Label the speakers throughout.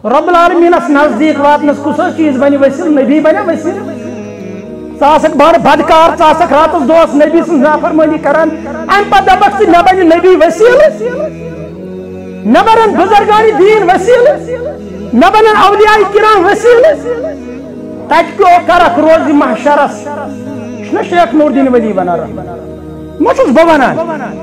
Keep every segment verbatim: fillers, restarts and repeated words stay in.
Speaker 1: رب العالمین اس نزدیک واتنس کس چیز بنی وسیل نبی بنیا وسیل ثاسک بڑ بدکار ثاسک راتس دوس نبی سن نافرمانی کران ام پتہ دبک سی نہ بنی نبی وسیل نہ بنن بزرگان دین وسیل نہ بنن اولیاء کرام وسیل تت کیو کرک روز محشرس چھ شیخ نور الدین ولی بنا رہا مچھس بہ ونان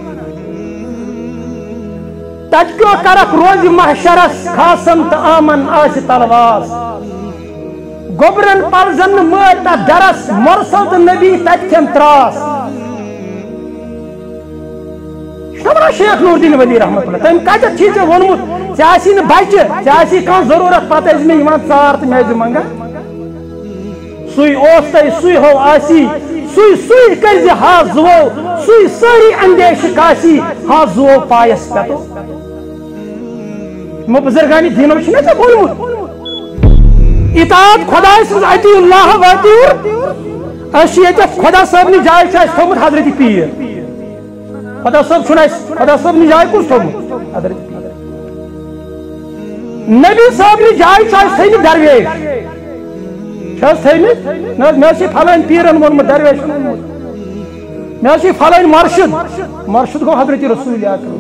Speaker 1: تت کیو کرک روز محشرس خاصن تو آمن آس تلواس گوبرن پرزن مر تر درس مرسل تو نبی تت کھین تراس شیخ نور الدین ولی رحمت اللہ تم کتھ چیز وونمت ژے بچہ ژے کھانا ضرورت پتہ مے ژار تو مے منگا سوئی اوس تہ سوئی ہو آسی سوئی سوئی کرز ہا زو سوئی ساری اندیش کاسی ہا زو پایس پتو مو بزرگانی دینو چھنا ژے وونمت اطاعت خدا سز اطیع اللہ و اطیع اس یہ خدا صاحب نے جائے چھ تھومت حضرت پیر خدا صاحب چھنا خدا صاحب نے جائے کس تھومت حضرت پیر نبی صاحب نے جائے چھ تھومت درویش چھس تھومت نہ مے چھ فلان پیرن وونمت درویش مے چھ فلان مرشد مرشد گو حضرت رسول اکرم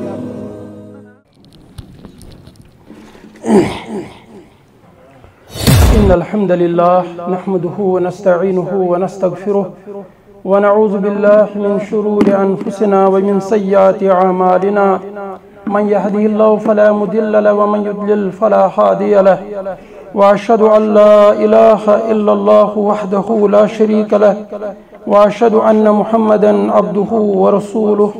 Speaker 1: إن الحمد لله نحمده ونستعينه ونستغفره ونعوذ بالله من شرور أنفسنا ومن سيئات أعمالنا من يهده الله فلا مضل له ومن يضلل فلا هادي له وأشهد أن لا إله إلا الله وحده لا شريك له وأشهد أن محمدا عبده ورسوله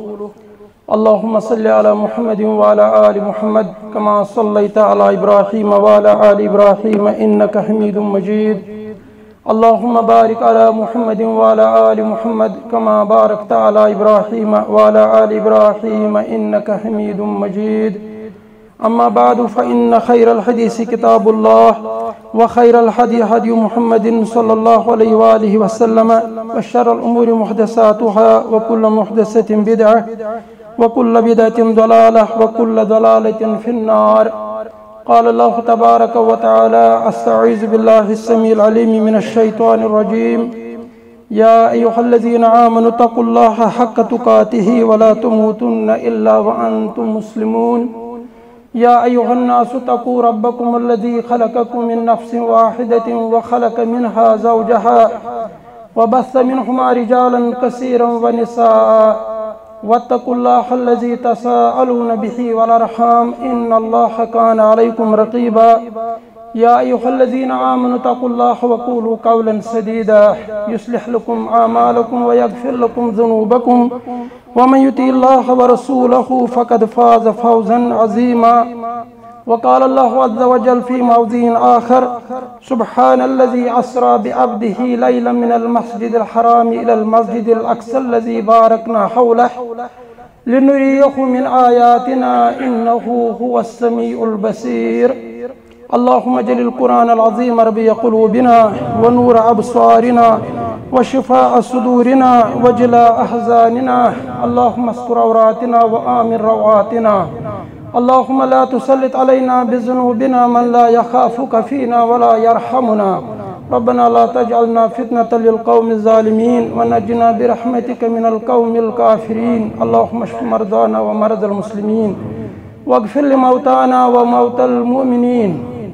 Speaker 1: اللهم صل على محمد وعلى آل محمد كما صليت على إبراهيم وعلى آل إبراهيم إنك حميد مجيد اللهم بارك على محمد وعلى آل محمد كما باركت على إبراهيم وعلى آل إبراهيم إنك حميد مجيد أما بعد فإن خير الحديث كتاب الله وخير الهدي هدي محمد صلى الله عليه وآله وسلم وشر الأمور محدثاتها وكل محدثة بدعة وكل بدعة ضلالة وكل ضلالة في النار قال الله تبارك وتعالى أستعيذ بالله السميع العليم من الشيطان الرجيم يا أيها الذين آمنوا اتقوا الله حق تقاته ولا تموتن إلا وأنتم مسلمون يا أيها الناس اتقوا ربكم الذي خلقكم من نفس واحدة وخلق منها زوجها وبث منهما رجالا كثيرا ونساء واتقوا الله الذي تساءلون به والأرحام إن الله كان عليكم رقيبا يا أيها الذين آمنوا اتقوا الله وقولوا قولا سديدا يصلح لكم أعمالكم ويغفر لكم ذنوبكم ومن يطع الله ورسوله فقد فاز فوزا عظيما وقال الله عز وجل في موضع آخر سبحان الذي أسرى بعبده ليلا من المسجد الحرام إلى المسجد الأقصى الذي باركنا حوله لنريه من آياتنا إنه هو السميع البصير اللهم اجعل القرآن العظيم ربيع قلوبنا ونور أبصارنا وشفاء صدورنا وجلاء أحزاننا اللهم استر عوراتنا وآمن روعاتنا اللهم لا تسلط علينا بذنوبنا من لا يخافك فينا ولا يرحمنا ربنا لا تجعلنا فتنة للقوم الظالمين ونجنا برحمتك من القوم الكافرين اللهم اشف مرضانا ومرضى المسلمين واغفر لموتانا وموتى المؤمنين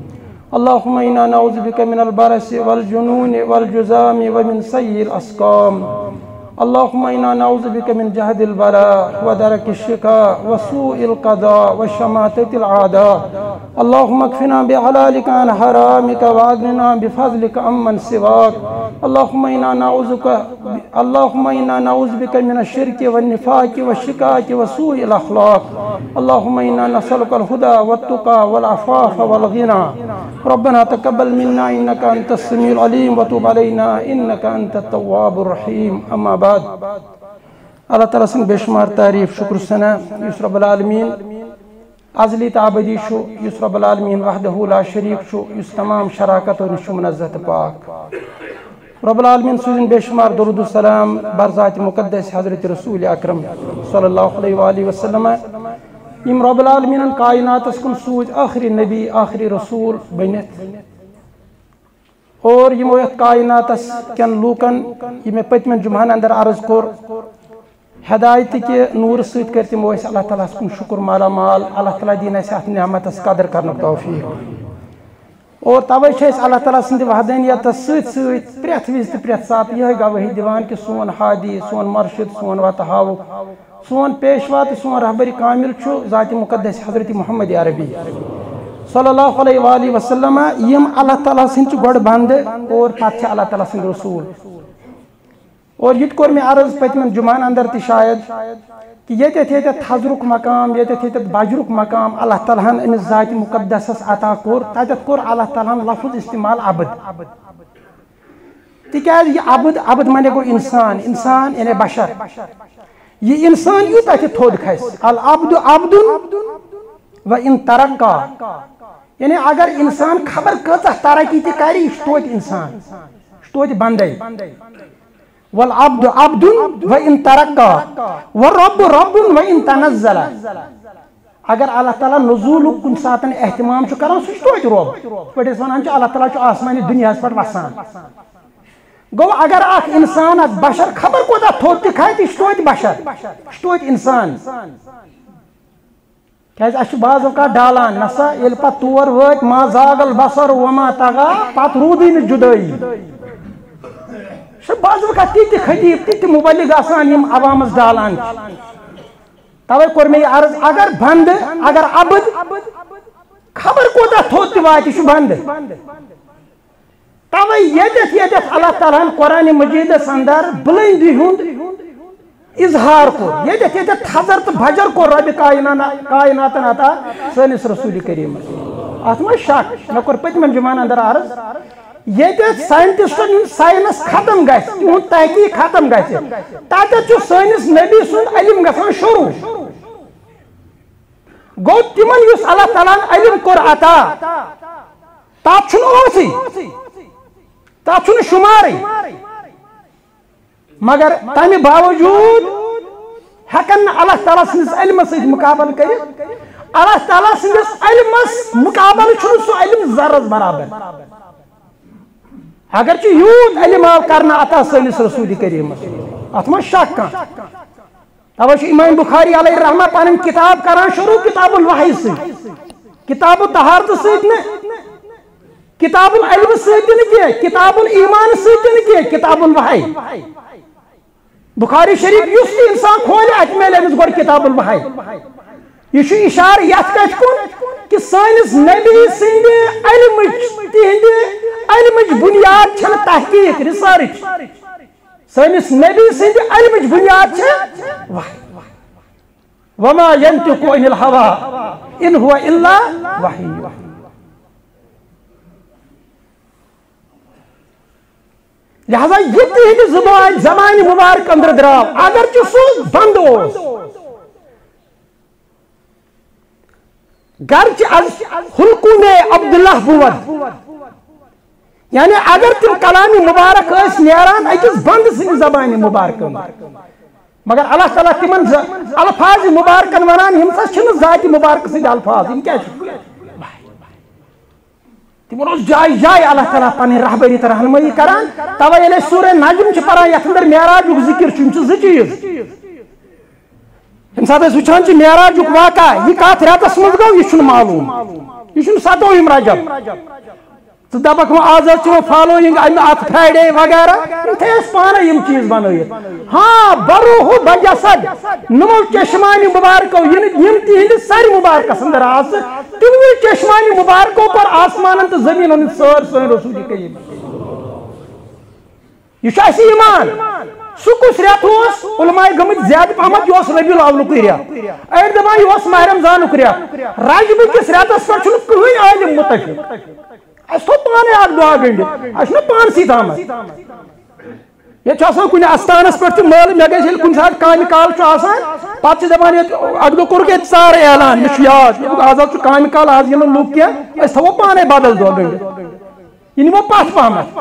Speaker 1: اللهم إنا نعوذ بك من البرص والجنون والجذام ومن سيء الأسقام اللهم إنا نعوذ بك من جهد البلاء ودرك الشقاء وسوء القضاء وشماتة الأعداء اللهم اكفنا بحلالك عن حرامك وأغننا بفضلك عمن سواك اللهم إنا نعوذ بك اللهم إنا نعوذ بك من الشرك والنفاق والشقاق وسوء الأخلاق اللهم إنا نسألك الهدى والتقى والعفاف والغنى ربنا تقبل منا إنك أنت السميع العليم وتب علينا إنك أنت التواب الرحيم أما بعد اللہ تعالیٰ سن بے شمار تعریف شکر ثنا یس رب العالمین ازلی تعبدی شو یس رب العالمین وحدہ لا شریک شو یس تمام شراکت اور شو منزہت پاک رب العالمین سوزن بے شمار درود السلام بر ذات مقدس حضرت رسول اکرم صلی اللہ علیہ وآلہ وسلم یم رب العالمین کائنات کن سوز آخری نبی آخری رسول بنت اور یمو یت کائنات کن لوکن یہ پتمن جمعن اندر عرض کور ہدایت کے نور ست کر تمو اللہ تعالیٰ کن شکر مالا مال اللہ تعالیٰ دین اس ات نعمت قدر کرنے توفیق اور توے اللہ تعالیٰ سند وحدانیت ست ست پریت وز تو پریت سات یہ گواہی دیوان کہ سون ہادی سون مرشد سون وت ہاو سون پیشوا تو سون رہبر کامل چھو ذات مقدس حضرت محمد عربی صلی اللہ علیہ وآلہ وسلم یم اللہ تعالیٰ سند گوڑ بند اور پتہ اللہ تعالیٰ سند رسول اور یہ کور میں عرض پتمن جمعن اندر تی شاید کہ یہ تھے حضرک مقام یہ تھے بجرک مقام اللہ تعالیٰ امس ذات مقدس عطا کور تتھ کور اللہ تعالیٰ لفظ استعمال عبد تکیاز یہ عبد عبد مانے گو انسان انسان یعنی بشر یہ انسان یوتہ تہ تھود کھس العبد عبد و ان ترقا یعنی اگر انسان خبر کۭژاہ ترقی تہ کرِ یہ چھُ توتہِ انسان یہ چھُ توتہِ بندے والعبد عبد و ان ترقا والرب رب و ان تنزل اگر اللہ تعالیٰ نزول کن ساتن اہتمام چھُ کران سُہ چھُ توتہِ رب پٲٹھۍ أسۍ ونان چھِ اللہ تعالیٰ چھُ آسمانی دُنیاہس پٮ۪ٹھ وسان گو اگر اخ انسان اخ بشر خبر کوتاہ تھوٚد تہِ کھسہِ یہِ چھُ توتہِ بشر یہِ چھُ توتہِ انسان کیازِ اسہِ چھُ بعض اوقات ڈالان نسا ییٚلہِ پتہٕ تور وٲتۍ ما زاغ البصر وما طغى پتہٕ روٗدٕے نہٕ جُدٲیی بعض اوقات تیتہِ خطیب تیتہِ مبلغ آسان یم عوامس ڈالان توے کوٚر مےٚ یہِ عرض اگر بند اگر عبد خبر کوتاہ تھوٚد تہِ واتہِ یہِ چھُ بند توے ییٚتٮ۪تھ ییٚتٮ۪تھ اللہ تعالیٰ ہن قرآن مجیدس اندر بلندی ہُنٛد اظہار کور ییٚتٮ۪تھ ییٚتٮ۪تھ تھزر تہٕ بجر کور ربِ کائناتن عطا سٲنِس رسول کریٖمس اتھ منٛز شک مےٚ کوٚر پٔتمٮ۪ن جمعن اندر عرض ییٚتٮ۪تھ ساینٹسٹن ہُنٛد ساینس ختم گژھِ تِہُنٛد تحقیق ختم گژھِ تتٮ۪تھ چھُ سٲنِس نبی سُنٛد علم گژھان شروع گوٚو تِمن یُس اللہ تعالیٰ ہن علم کوٚر عطا تتھ چھُنہٕ اوسٕے تتھ چھُنہٕ شُمارٕے مگر تمہِ باوجوٗد ہٮ۪کن نہٕ اللہ تعالیٰ سٕنٛدِس علمس سۭتۍ مُقابل کٔرِتھ اللہ تعالیٰ سٕنٛدِس علمس مُقابل چھُنہٕ سُہ علم ذرس برابر اگر چھ یوت علم آو کرنا عطا سٲنِس رسول کریٖمس اتھ منٛز شک کانٛہہ توے چھُ امام بخاری علیہ رحمہ پنٕنۍ کتاب کران شروع کتاب الوحی سۭتۍ کتاب الطہارتہٕ سۭتۍ نہٕ کتاب العلم سۭتۍ تہِ نہٕ کینٛہہ کتاب الایمان سۭتۍ تہِ نہٕ کینٛہہ کتاب الوحی بخاری شریف یُس تہِ انسان کھولہِ اتہِ میلہِ أمِس گۄڈٕ کتاب الوحی یہ چھُ اشارٕ یتھ کتھِ کُن کہ سٲنِس نبی سٕنٛدِ علمٕچ تِہنٛدِ علمٕچ بنیاد چھنہٕ تحقیق ریسرچ سٲنِس نبی سٕنٛدِ علمٕچ بنیاد چھِ وحی وما ينطق عن الهوى ان هو الا وحی لہذا یہ تہنٛدِ زبان زمانہِ مبارک اندر درٛاو اگرچہِ سُہ بنٛد اوس گرچہ حلقوم عبداللہ بود یعنی اگر تم کلام مبارک اس نیران اکس بند سن زبان مبارک مگر اللہ تعالیٰ تمن الفاظ مبارکن ونان یم سا چھن ذات مبارک سن الفاظ یم کیا تمن اس جائے جائے اللہ تعالیٰ پنن رہبری تر رہنمائی کران توے ییٚلہِ سورہ نجم چھ پران یتھ اندر معراجُک ذکر چھ یم چھ زٕ چیٖز یم سات وچھان چھ معراجُک واقعہ یہ کتھ رٮ۪تس منٛز گوٚو یہ چھُنہٕ معلوم یہ چھُنہٕ ستووُہِم رجب ژٕ دپکھ وۄنۍ آز حظ چھِ فالوئنگ امہِ اتھ فرٛایڈے وغیرہ یم تھٲے اَسہِ پانے یم چیٖز بنٲیِتھ ہاں بروح بجسد نمو چشمانہِ مبارکو یم تہنٛدِ سرِ مبارکس اندر آسہٕ تِموٕے چشمانہِ مبارکو کوٚر آسمانن تہٕ زٔمیٖنن ہٕنٛدۍ سٲر سٲنۍ رسول کریم یہ چھُ اَسہِ ایمان سُہ کُس رٮ۪تھ اوس علماء گٔمٕتۍ زیادٕ پہمتھ یہِ اوس ربیع الاولُکُے رٮ۪تھ أڑۍ دپان یہِ اوس ماہ رمضانُک رٮ۪تھ رجبہٕ کِس رٮ۪تس پٮ۪ٹھ چھُنہٕ کٕہٕنۍ عٲلِم مُتفِق اَسہِ تھوٚو پانے اکھ دۄہ گٔنڈِتھ اَسہِ چھُنہ پانسٕے تامتھ ییٚتہِ چھُ آسان کُنہِ استانس پٮ۪ٹھ تہِ مٲلہٕ مےٚ گژھِ ییٚلہِ کُنہِ ساتہٕ کامہِ کال چھُ آسان پتہٕ چھِ دپان ییٚتہِ اکہِ دۄہ کوٚرُکھ ییٚتہِ ژارٕ اعلان مےٚ چھُ یاد دوٚپُکھ آز حظ چھُ کامہِ کال آز یِنہٕ لُکھ کینٛہہ أسۍ تھاوو پانے بدل دۄہ گٔنڈِتھ یہِ نِمو پتھ پہمتھ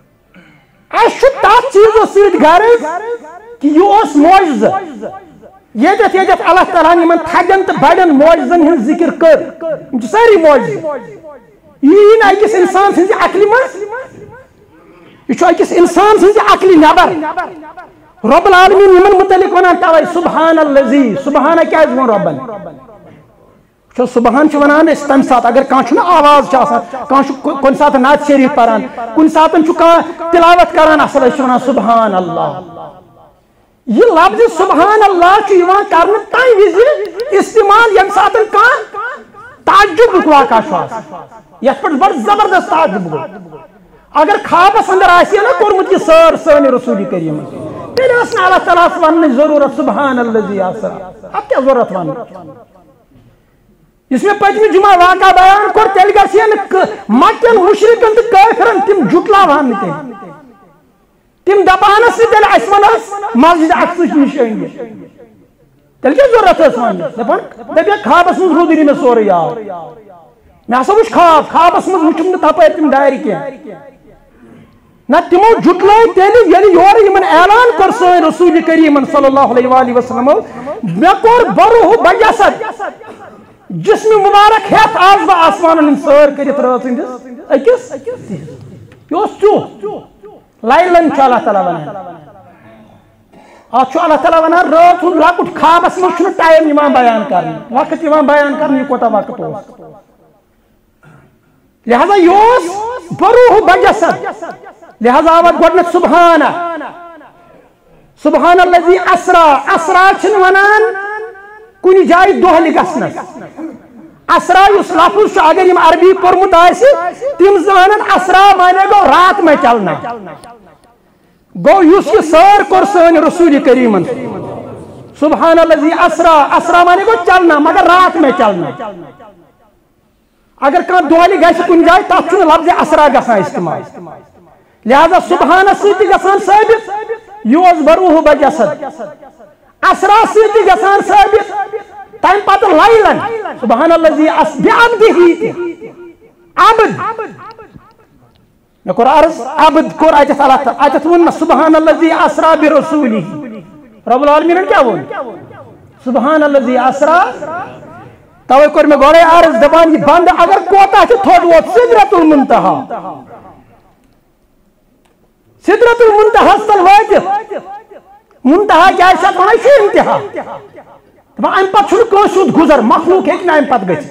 Speaker 1: اَسہِ چھُ تتھ چیٖزو سۭتۍ غرض کہ یہِ اوس معجزٕ یتھ یتھ اللہ تعالیٰ یمن تھدین تو بڑین معجزن ہند ذکر کر ساری معجز یہ نا اکس انسان سن عقل مز یہ اکس انسان سن عقل نبر رب العالمین یمن متعلق ونان توے سبحان الذی سبحان کیا ون ربن چھ سبحان چھ ونان اس تم سات اگر کان چھ آواز چھ آسان کان چھ کن سات نعت شریف پران کن سات چھ کان تلاوت کران اصل چھ ونان سبحان اللہ یہ لفظ سبحان اللہ چھ یوان کرن تائیں وز استعمال یم سات کان تعجب واقع چھ یت پر بڑ زبردست تعجب اگر خوابس اندر آسی نا کورمت یہ سر سن رسول کریم تیل اس اللہ تعالیٰ ون ضرورت سبحان الذی اسرا اب کیا ضرورت ون اس میں پچھلے جمعہ واقعہ بیان کر تیل گھن مکین مشرکن تو کافرن تم جٹلاوان تم تم دپان تیل اس ون مسجد اقصی نش أنگی تیل کیا ضرورت اس ون دپان دپیا خوابس من رودی میں سورے یاد میں ہسا وچ خواب خوابس من وچم نہ تپٲرۍ تم دارِ کینٛہہ نہ تمو جٹلو تیلی یعنی یور یمن اعلان کر سن رسول کریم صلی اللہ علیہ وآلہ وسلم میں کور بروح بجسد جسم مبارک ہیت آز با آسمان سر کرت رات ہندس اکس یہ چو لائلن چھ اللہ تعالیٰ ونان آج اللہ تعالیٰ ونان رات ہند لکٹ خوابس من چھ ٹائم یوان بیان کرنے وقت یوان بیان کرنے یہ کوتاہ وقت اوس لہذا یہ بروح بجسد لہذا آوات گوڑنک سبحانہ سبحان الذی اسرا اسرا چھن ونان کنی جائی دوہل گسنس اسرا اس لفظ اگر یم عربی پرمت آسی تم زانن اسرا مانے گو رات میں چلنا گو یس یہ سر کر سن رسول کریم سبحان الذی اسرا اسرا مانے گو چلنا مگر رات میں چلنا اگر کان دوہلی گیس کن جائی تب چھن لفظ اسرا گسان استعمال لہذا سبحان سیتی گسان ثابت یوز بروح بجسد اسرا سیتی گسان ثابت تیم پتہ لائلن سبحان الذی بعبدہ عبد میں کور عرض عبد کور آیت اللہ آیت ون سبحان الذی اسرا برسولہ رب العالمین کیا ون سبحان الذی اسرا توے کور میں گوڑے عرض دبان یہ بند اگر کوتا چھ تھوڑ ووت سدرۃ المنتہا سدرۃ المنتہا تل واتت منتہا کیا شت ونان چھ انتہا ام پت چھ کان سود گزر مخلوق ہیک نہ ام پت گژھ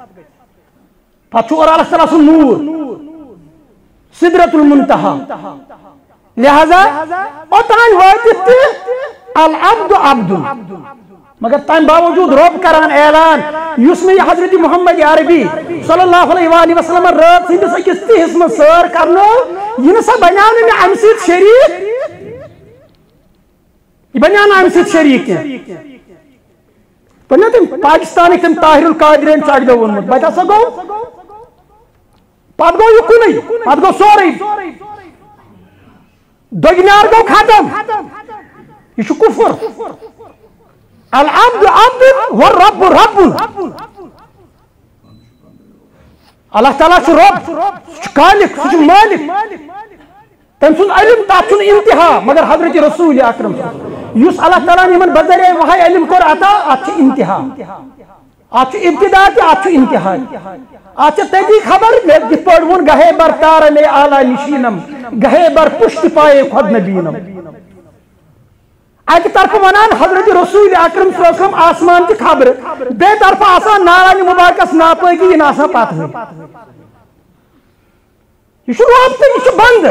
Speaker 1: پت چھ اور اللہ تعالیٰ سن نور سدرۃ المنتہا لہذا اوتان واتت العبد عبد مگر تم باوجود رب کران اعلان یس میں حضرت محمد عربی صلی اللہ علیہ وآلہ وسلم رات سندس اکس تہس من سر کرنو یہ نسا بنیان میں ام سیت شریک یہ بنیان ام سیت شریک بنیان تم پاکستانی تم طاہر القادرین چاک دو ونمت بیتا سا گو پات گو یہ کنی پات گو سوری دگنار گو ختم یہ شو کفر العبد عبد والرب رب اللہ تعالیٰ چھ رب چھ خالق چھ مالک تم سن علم تات چھ انتہا مگر حضرت رسول اکرم یس اللہ تعالیٰ یمن بذریعہ وحی علم کور عطا ات چھ انتہا ات چھ ابتدا تہ ات چھ انتہا ات چھ تدی خبر میں جت پڑ ون گہے بر تار میں اعلی نشینم گہے بر پشت پائے خود نبینم ایک طرف ونان حضرت رسول اکرم صلی اللہ علیہ وسلم آسمان کی خبر بے طرف آسان نارانی مبارکس ناپاکی یہ ناسا پات ہوئی یہ شو رابطہ یہ شو بند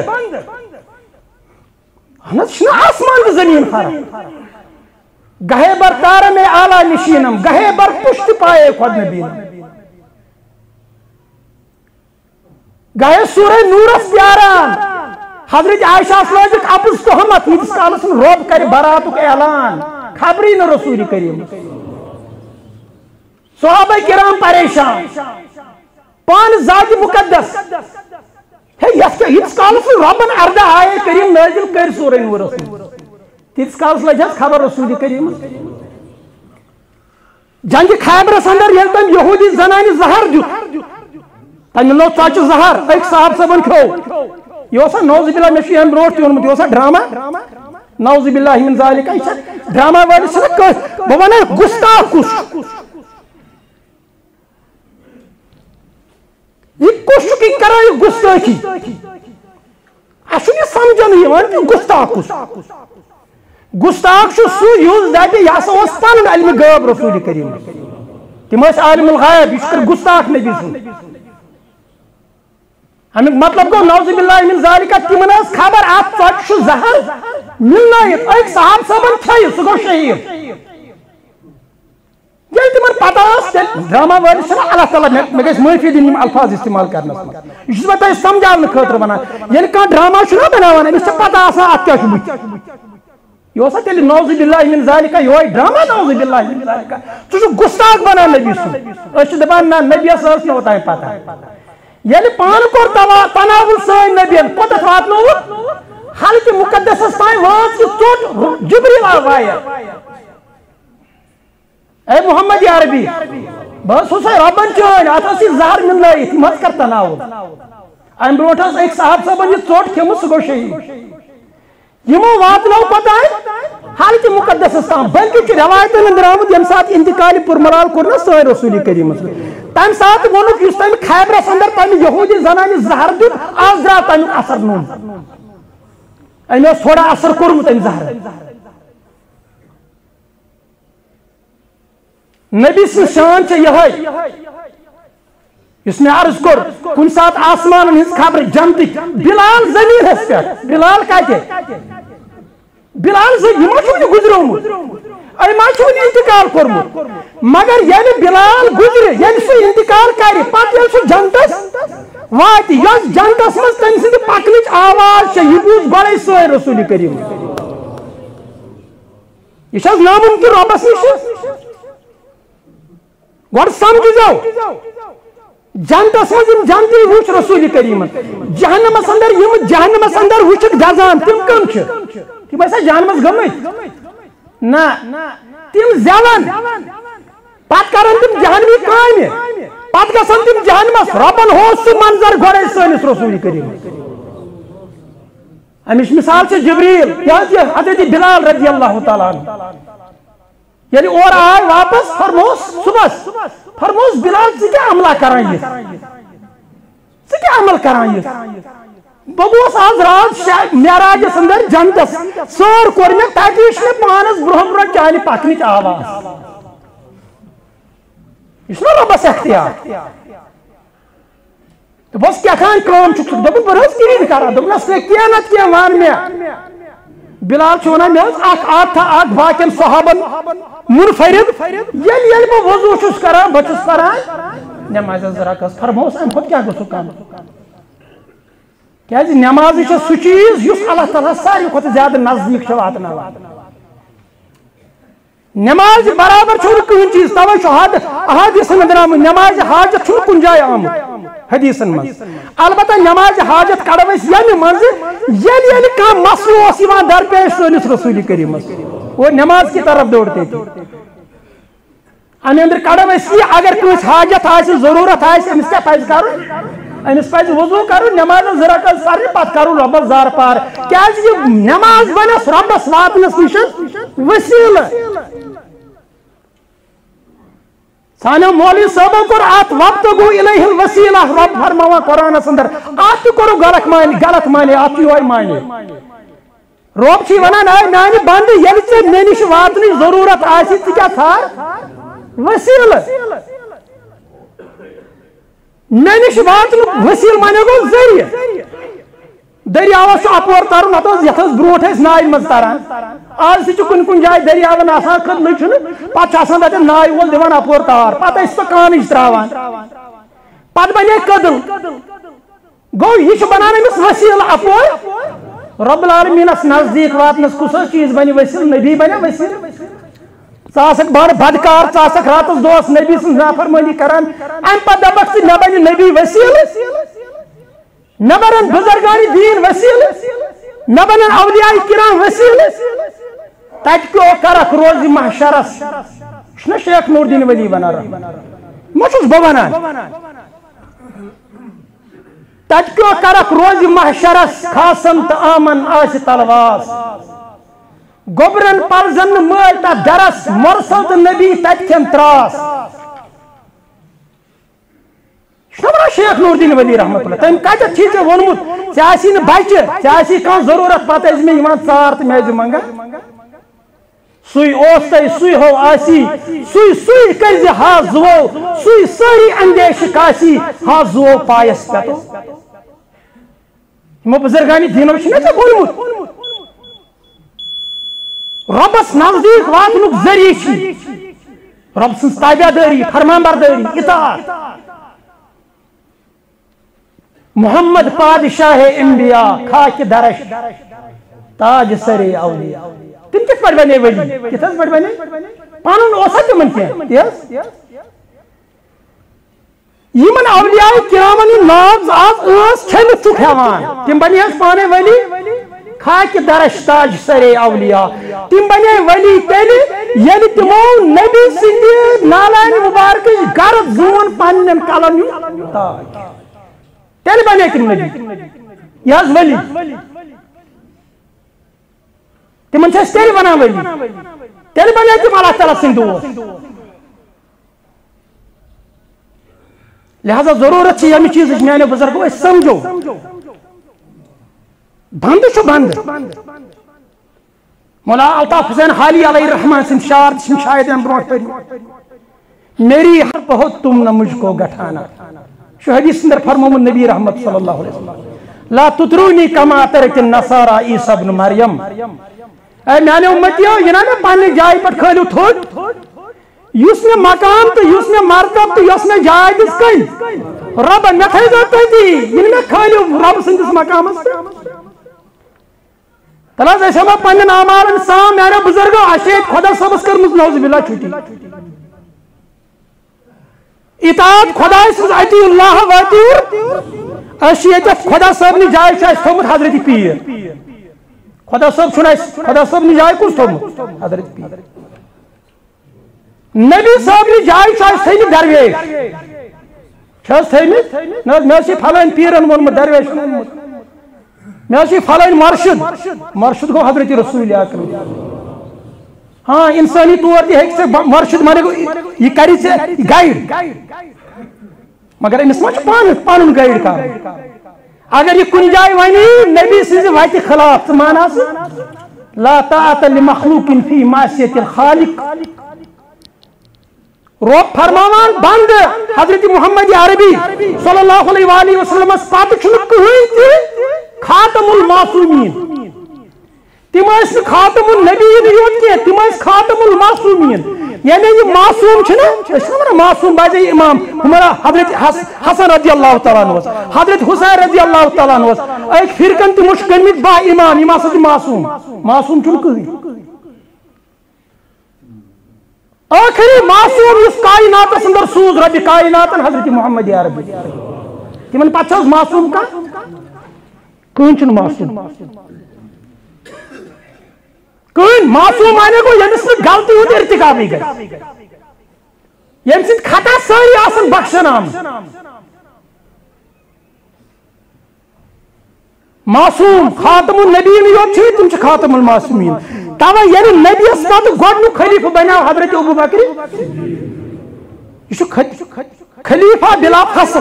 Speaker 1: ہنس شنا آسمان کی زمین خرا گہے بر تار میں آلہ نشینم گہے بر پشت پائے خود نبینم گہے سورہ نورس پیاران حضرت عائشہ سلوجک اپس تہمت نیتس کالس روب کر براتک اعلان خبری نہ رسول کریم صحابہ کرام پریشان پان ذات مقدس ہے یتس کالس ربن اردہ آئے کریم نازل کر سورہ نور تیتس کالس لجس خبر رسول کریم جنگ خیبرس اندر یل تم یہودی زنانی زہر دیت تم لو ژچ زہر ایک صاحب صاحبن کھو یہ نوز بلا میں ہم برو تہ ونمت یہ ڈرامہ نعوذ باللہ من ذالک ڈرامہ والے بہ ون گستاخ کس یہ کس کران یہ گستاخی یہ سمجھن کہ گستاخ کس گستاخ سہ یس دپہ یہ ہسا اوس پن علم غیب رسول کریم تم عالم الغیب یہ گستاخ نبی سن امیک مطلب گو نعوذ باللہ من ذالک تمن خبر ات ٹھٹ زہر ملنائت ایک صاحب صاحبن کھیت سہ گو شہید یل تمن پتہ ڈرامہ وٲلِس چھنہ اللہ تعالیٰ مے گژھِ معٲفی دِنۍ یِم الفاظ استعمال کرنس منٛز یہ چھُس بہٕ تۄہہِ سمجھاونہٕ خٲطرٕ ونان ییٚلہِ کانٛہہ ڈرامہ چھُنہ بناوان أمِس چھِ پتہ آسان اتھ کیٛاہ چھُ بٕتھِ یہ اوسا تیٚلہِ نعوذ باللہ من ذالک یہوے ڈرامہ نعوذ باللہ من ذالک ژٕ چھُکھ گستاخ بنان نبی سُنٛد أسۍ چھِ دپان نہ نبیَس ٲس نہٕ اوٚتانۍ پتہ ییٚلہِ پانہٕ کوٚر تناوُل سٲنۍ نبیَن کوٚتتھ واتنووُکھ حلقہِ مقدسس تانۍ وٲژ یہِ ژوٚٹ جبریٖل آو وایَر اے محمد یا عربی بہٕ اوسُسے رۄبن چٲنۍ اتھ ٲس یہِ زہر مِلنٲیِتھ یِم حظ کر تناوُل امہِ برونٛٹھ ٲس أکۍ صاحب صٲبن یہِ ژوٚٹ کھیٚمٕژ سُہ گوٚو شہیٖد یِمو واتنوو پتہٕ حلقہِ مقدسس تام بلکہِ چھُ رٮ۪وایتن انٛدر آمُت ییٚمہِ ساتہٕ انتقالہِ پُرملال کوٚر نہ سٲنۍ رسوٗلِ کریٖمس تمہِ ساتہٕ ووٚنُکھ یُس تمہِ خیبرس انٛدر تمہِ یہوٗدی زنانہِ زہر دیُت آز درٛاو تمیُک اثر نوٚن أمۍ اوس تھوڑا اثر کوٚرمُت امہِ زہرٕ نبی سٕنٛز شان چھےٚ یِہوٚے یُس مےٚ عرض کوٚر کُنہِ ساتہٕ آسمانن ہٕنٛز خبرٕ جنتٕکۍ بِلال زمیٖنس پٮ۪ٹھ بِلال کتہِ بِلال یہِ ما چھُ وُنہِ گُزریومُت أمۍ ما چھُ وُنہِ انتقال کوٚرمُت مگر ییٚلہِ بِلال گُزرِ ییٚلہِ سُہ انتقال کرِ پتہٕ ییٚلہِ سُہ جنتس واتہِ یۄس جنتس منٛز تٔمۍ سٕنٛدِ پکنٕچ آواز چھےٚ یہِ بوٗز گۄڈے سٲنۍ رسوٗلِ کریٖم یہِ چھِ حظ نامُمکِن رۄبس نِش گۄڈٕ سمجھزیو جنتس منٛز یِم جنتی وٕچھ رسوٗلِ کریٖمن جہنمس انٛدر یِم جہنمس انٛدر وٕچھِکھ دزان تِم کم چھِ تِم ٲسیا جہنمس گٔمٕتۍ نہ تِم زٮ۪وان پتہٕ کرن تِم جہنمی کامہِ پتہٕ گژھن تِم جہنمس رۄبن ہوس سُہ منظر گۄڈے سٲنِس رسوٗلِ کریٖمس امِچ مثال چھِ جبریٖل یہِ حضرت بلال رضی اللہ تعالیٰ عنہ ییٚلہِ اورٕ آے واپس فرموس صبحس فرموس بلال ژٕ کیٛاہ عملہ کران یِتھ ژٕ کیٛاہ عمل کران یِتھ بہٕ گوس آز رات معراجس انٛدر جنتس سٲر کوٚر مےٚ تتہِ وٕچھ مےٚ پانس برونٛہہ برونٛہہ چانہِ پکنٕچ آواز یہِ چھُنہ رۄبس اختیار دوٚپُس کیٛاہ تام کٲم چھُکھ ژٕ دوٚپُن بہٕ حظ کِہیٖنۍ کران دوٚپنس کینٛہہ نتہٕ کینٛہہ ون مےٚ بلال چھُ ونان مےٚ حظ اکھ عادتھا اکھ باقین صحابن منفرد ییٚلہِ ییٚلہِ بہٕ وضوٗ چھُس کران بہٕ چھُس پران نٮ۪مازِ رکس فرموس امہِ کھۄتہٕ کیٛاہ گوٚژھُو کرُن کیٛازِ نٮ۪مازٕے چھےٚ سُہ چیٖز یُس اللہ تعالیٰ ساروی کھۄتہٕ زیادٕ نزدیٖک چھُ واتناوان نٮ۪مازِ برابر چھُنہٕ کٕہٕنۍ چیٖز توے چھُ احادیٖثن انٛدر آمُت نٮ۪مازِ حاجت چھُنہٕ کُنہِ جایہِ آمُت حدیٖثن منٛز البتہ نٮ۪مازِ حاجت کڑو أسۍ ییٚمہِ منٛزٕ ییٚلہِ ییٚلہِ کانٛہہ مسلہٕ اوس یِوان درپیش سٲنِس رسوٗلِ کریٖمس اور نٮ۪ماز کی طرف دورتے تھے امہِ انٛدر کڑو أسۍ یہِ اگر کٲنٛسہِ حاجت آسہِ ضروٗرت آسہِ أمِس کیٛاہ پزِ کرُن أمِس پزِ وضوٗ کرُن نٮ۪مازن زٕ رکعت پرنہِ پتہٕ کرُن رۄبس زارٕ پار کیٛازِ یہِ نٮ۪ماز بنٮ۪س رۄبس واتنس نِش وسیٖلہٕ سانیو مولوی صٲبو کوٚر اتھ وابتغوا الیہ الوسیلہ رب فرماوان قرآنس انٛدر اتھ تہِ کوٚرُکھ غلط معنی غلط معنی اتھ تہِ یِہوے معنی رۄب چھُے ونان اے میانہِ بنٛدٕ ییٚلہِ ژےٚ مےٚ نِش واتنٕچ ضروٗرت آسہِ ژٕ کیٛاہ ژھار وسیٖلہٕ مےٚ نِش واتنُک وسیٖلہٕ معنی گوٚو ذٔریعہٕ دٔریاوس چھُ اپور ترُن نتہٕ اوس یتھ ٲس برونٛٹھ ٲسۍ ناوِ منٛز تران آز تہِ چھُ کُنہِ کُنہِ جایہِ دٔریاون آسان کھٔتمٕتۍ چھُنہٕ پتہٕ چھُ آسان تتٮ۪ن ناوِ وول دِوان اپور تار پتہٕ ٲسۍ سۄ کانٕچ تراوان پتہٕ بنے کٔدٕل گوٚو یہِ چھُ بنان أمِس وسیٖلہٕ اپور رۄب العالمیٖنس نزدیٖک واتنس کُس حظ چیٖز بنہِ وسیٖلہٕ نبی بنیا وسیٖلہٕ ژٕ آسکھ بڑٕ بدکار ژٕ آسکھ راتس دۄہس نبی سٕنٛز نافرمٲنی کران امہِ پتہٕ دپکھ ژٕ مےٚ بنہِ نبی وسیٖلہٕ مےٚ بنن بُزرگانہِ دیٖن وسیٖلہٕ مےٚ بنن اولیاء کرام وسیٖلہٕ تتہِ کیٛو کرکھ روزِ محشرس چھُنہ شیخ نور الدین ولی ونان ما چھُس بہٕ ونان تتہِ کیٛو کرکھ روزِ محشرس کھاسن تہٕ آمن آسہِ تلواس گوبرن پلزن مل تک درس مرسل تو نبی تت کھین تراس شیخ نور الدین ولی رحمت اللہ تم کتھ چیز وونمت ژے بچہ ژے کھانا ضرورت پتہ ژ ژار تو میز منگا سی تہ سی ہو آسی سی سی کر ہا زو سی ساری اندیش کاسی ہا زو پایس پتو ہمو بزرگانی دینو چھ نا وونمت ربس نزدیک واتنک ذریعہ چھ رب سن تابع داری فرمان برداری اطاعت محمد پادشاہ انبیاء خاک درش تاج سر اولیاء تم کت پہ بنے ولی کت پہ بنے پانن اوسا تمن کی یمن اولیاء کرامن ناز آز اس چھن چک ہیوان تم بنے پانے ولی خاک درش تاج سر اولیاء تم بنے ولی تیلی یعنی تمو نبی سندی نالائن مبارک گرد زون پانن کالن تاج تیل بنے تم نبی یہ ولی تمن چھس تیل بنا ولی تیل بنے تم اللہ تعالیٰ سن دوست لہذا ضرورت چھ یمی چیز میانے بزرگو اس سمجھو بند چھو بند مولا الطاف حسین حالی علیہ الرحمن سن شعر شاید برونٹ پڑی میری ہر بہت تم نہ مجھ کو گٹھانا شو حدیث اندر فرمومن نبی رحمت صلی اللہ علیہ وسلم لا تطرونی کما ترک النصارى عیسی ابن مریم اے میانے امتیو یہ نا پانی جائی پر کھلو تھوڑ یس میں مقام تو یس میں مرتب تو یس میں جائے دس کئی رب میں تھے جاتا تھی یہ میں کھلو رب سندس مقام اس تلاز ایسا میں پانی نامال انسان میرے بزرگو اشید خدا سبس کرمز نوز باللہ چھوٹی اطاعت خدا سز اتی اللہ واتی اشیت خدا صاحب نے جائے چاہے تھومت حضرت پیر خدا صاحب چھنا خدا صاحب نے جائے کس تھومت حضرت پیر نبی صاحب نے جائے چاہے سید درویش چھس تھیمت میں سی پھلائن پیرن ونمت درویش میں سی پھلائن مرشد مرشد کو حضرت رسول اکرم ہاں انسانی طور دی ہے کہ مرشد مانے کو یہ کری سے گائیڈ مگر انس مجھ پان پانن گائیڈ کا اگر یہ کن جائے وانی نبی سنز واتی خلاف مانا سے لا طاعت لمخلوق فی معصیت الخالق روب فرماوان بند حضرت محمد عربی صلی اللہ علیہ وآلہ وسلم اس پات چھنک ہوئی تھی خاتم المعصومین تم اس خاتم النبیین یوت کی تم اس خاتم المعصومین یعنی یہ معصوم چھنا اس ہمارا معصوم باجی امام ہمارا حضرت حسن رضی اللہ تعالیٰ عنہ حضرت حسین رضی اللہ تعالیٰ عنہ ایک فرقن تی مشکنیت با امام امام سجی معصوم معصوم چھنک ہوئی آخری معصوم اس کائنات اندر سوز رب کائنات حضرت محمد عربی تمن پتہ اس معصوم کا کون چھن معصوم کون معصوم آنے کو یمس میں غلطی ہوتی ارتکابی گئی یمس خطا ساری آسن بخشن آم معصوم خاتم النبیین یوت چھوئی تم چھ خاتم المعصومین تاوہ یعنی نبی اسمات گوڑنو خلیفہ بناو حضرت ابو بکر یہ خلیفہ بلا فصل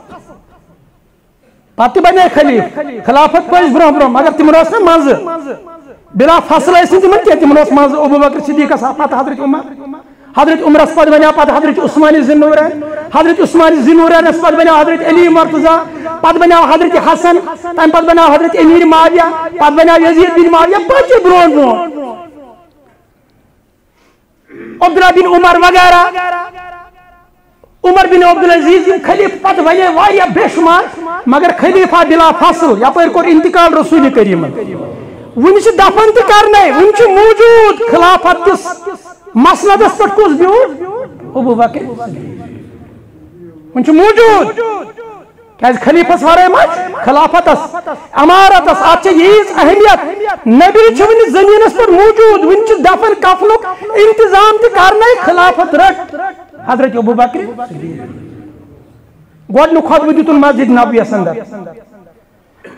Speaker 1: پاتی بنے خلیف خلافت پویس برام برام مگر تمہیں روز نا منظر بلا فصل ایسی تمہیں کیا تمہیں روز منظر ابو بکر صدیقہ صاحب پاتا حضرت عمر حضرت عمر اسپاد بنیا پاتا حضرت عثمانی ذنورین حضرت عثمانی ذنورین اسپاد بنیا حضرت علی مرتضی پاد بنیا حضرت حسن تم پاد بنیا حضرت امیر معاویہ پاد بنیا یزید بن معاویہ پاچے برون برون عبداللہ بن عمر وغیرہ عمر بن عبدالعزیز خلیفہ پتہ بنے وایا بے شمار مگر خلیفہ بلا فصل یا پر کور انتقال رسول کریم ون دفن تہ کرنے ون موجود خلافت کس مسندس پہ کس بیو ابو بکر ون موجود کیاز خلیفس ورائے مچ خلافتس امارتس ات یہیز اہمیت نبی ون زمینس پہ موجود ون دفن کفنک انتظام تہ کرنے خلافت رٹ حضرت ابو بکر گوڑنک خطبہ دیتن مسجد نبویس اندر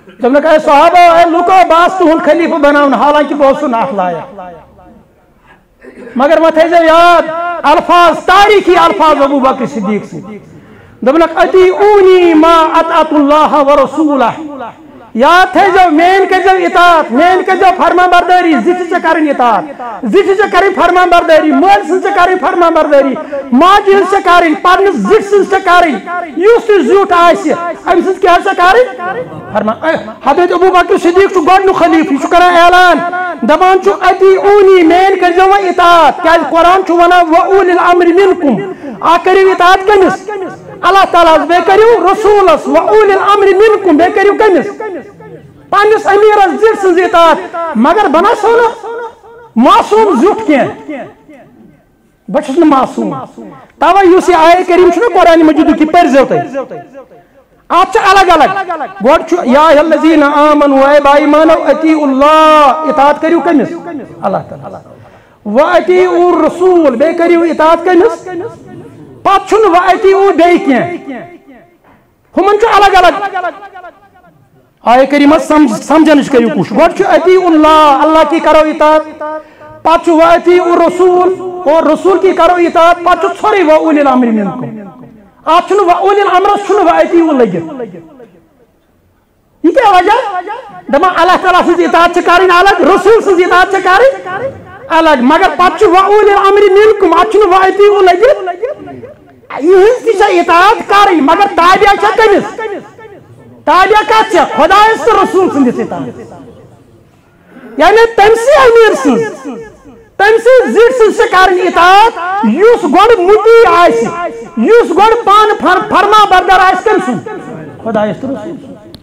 Speaker 1: جب کہا صحابہ اے لوکو باس تہن خلیفہ بناون حالانکہ بہت سن اخلاق مگر مت ہے یاد الفاظ تاریخی الفاظ ابو بکر صدیق سے دبنک اطیعونی ما اطعت اللہ ورسولہ یاد تھے جو مین کے جو اطاعت مین کے جو فرما برداری زچ سے کریں اطاعت زچ سے کریں فرما برداری مول سے کریں فرما برداری ماجی سے کریں پن زچ سے کریں یوس زیوٹ آئیسی ام سے کیا سے کریں فرما حضرت ابو بکر صدیق چھو گوڑنو خلیفی چھو کرا اعلان دبان چھو اطیعونی مین کے جو اطاعت کیا قرآن چھو ونا وَأُولِ الْأَمْرِ مِنْكُمْ آکری اطاعت کمس اللہ تعالیٰ بے کریو رسولس وَأُولِ الْأَمْرِ مِنْكُمْ بے کریو کمس پانس امیر زیر سنز اطاعت مگر بنا سونا معصوم زیوٹ کیا بچس نے معصوم تاوہ یوسی آئے کریم چھو قرآن مجید کی پر زیوتا ہے آپ چھو الگ الگ گوڑ چھو یا الذین آمنوا اے بائی مانو اطیعوا اللہ اطاعت کریو کمس اللہ تعالیٰ وَأَطِیعُوا الرَّسُولَ بے کریو اطاعت کمس پات چھن وَأَطِیعُوا بے کیا ہمن چھو الگ الگ آئے کریمہ سمجھنش کریو کچھ گوڑ چھو اطیعوا اللہ اللہ کی کرو اطاعت پات چھو وَأَطِیعُوا الرَّسُولَ اور رسول کی کرو اطاعت پات چھو چھوڑی وَأُولِي الْأَمْرِ مِنْكُمْ آپ چھنو وَأُولِي الْأَمْرَ چھنو وَأَطِیعُوا لگے یہ کیا وجہ دما اللہ تعالیٰ سے اطاعت چکارین الگ رسول سے اطاعت چکارین الگ مگر پات چھو وَأُولِي الْأَمْرِ مِنْكُمْ آپ چھنو وَأَطِیعُوا لگے یہ ہنسی اطاعت کارین مگر تابعہ چھا کمس تابعہ کات چھا خدا اس رسول سندس اطاعت یعنی تمسی امیر سن تمسی زیر سن سے کارن اطاعت یوس گوڑ مدی آئیسی یوس گوڑ پان فرما بردار آئیس کن سن خدا اس رسول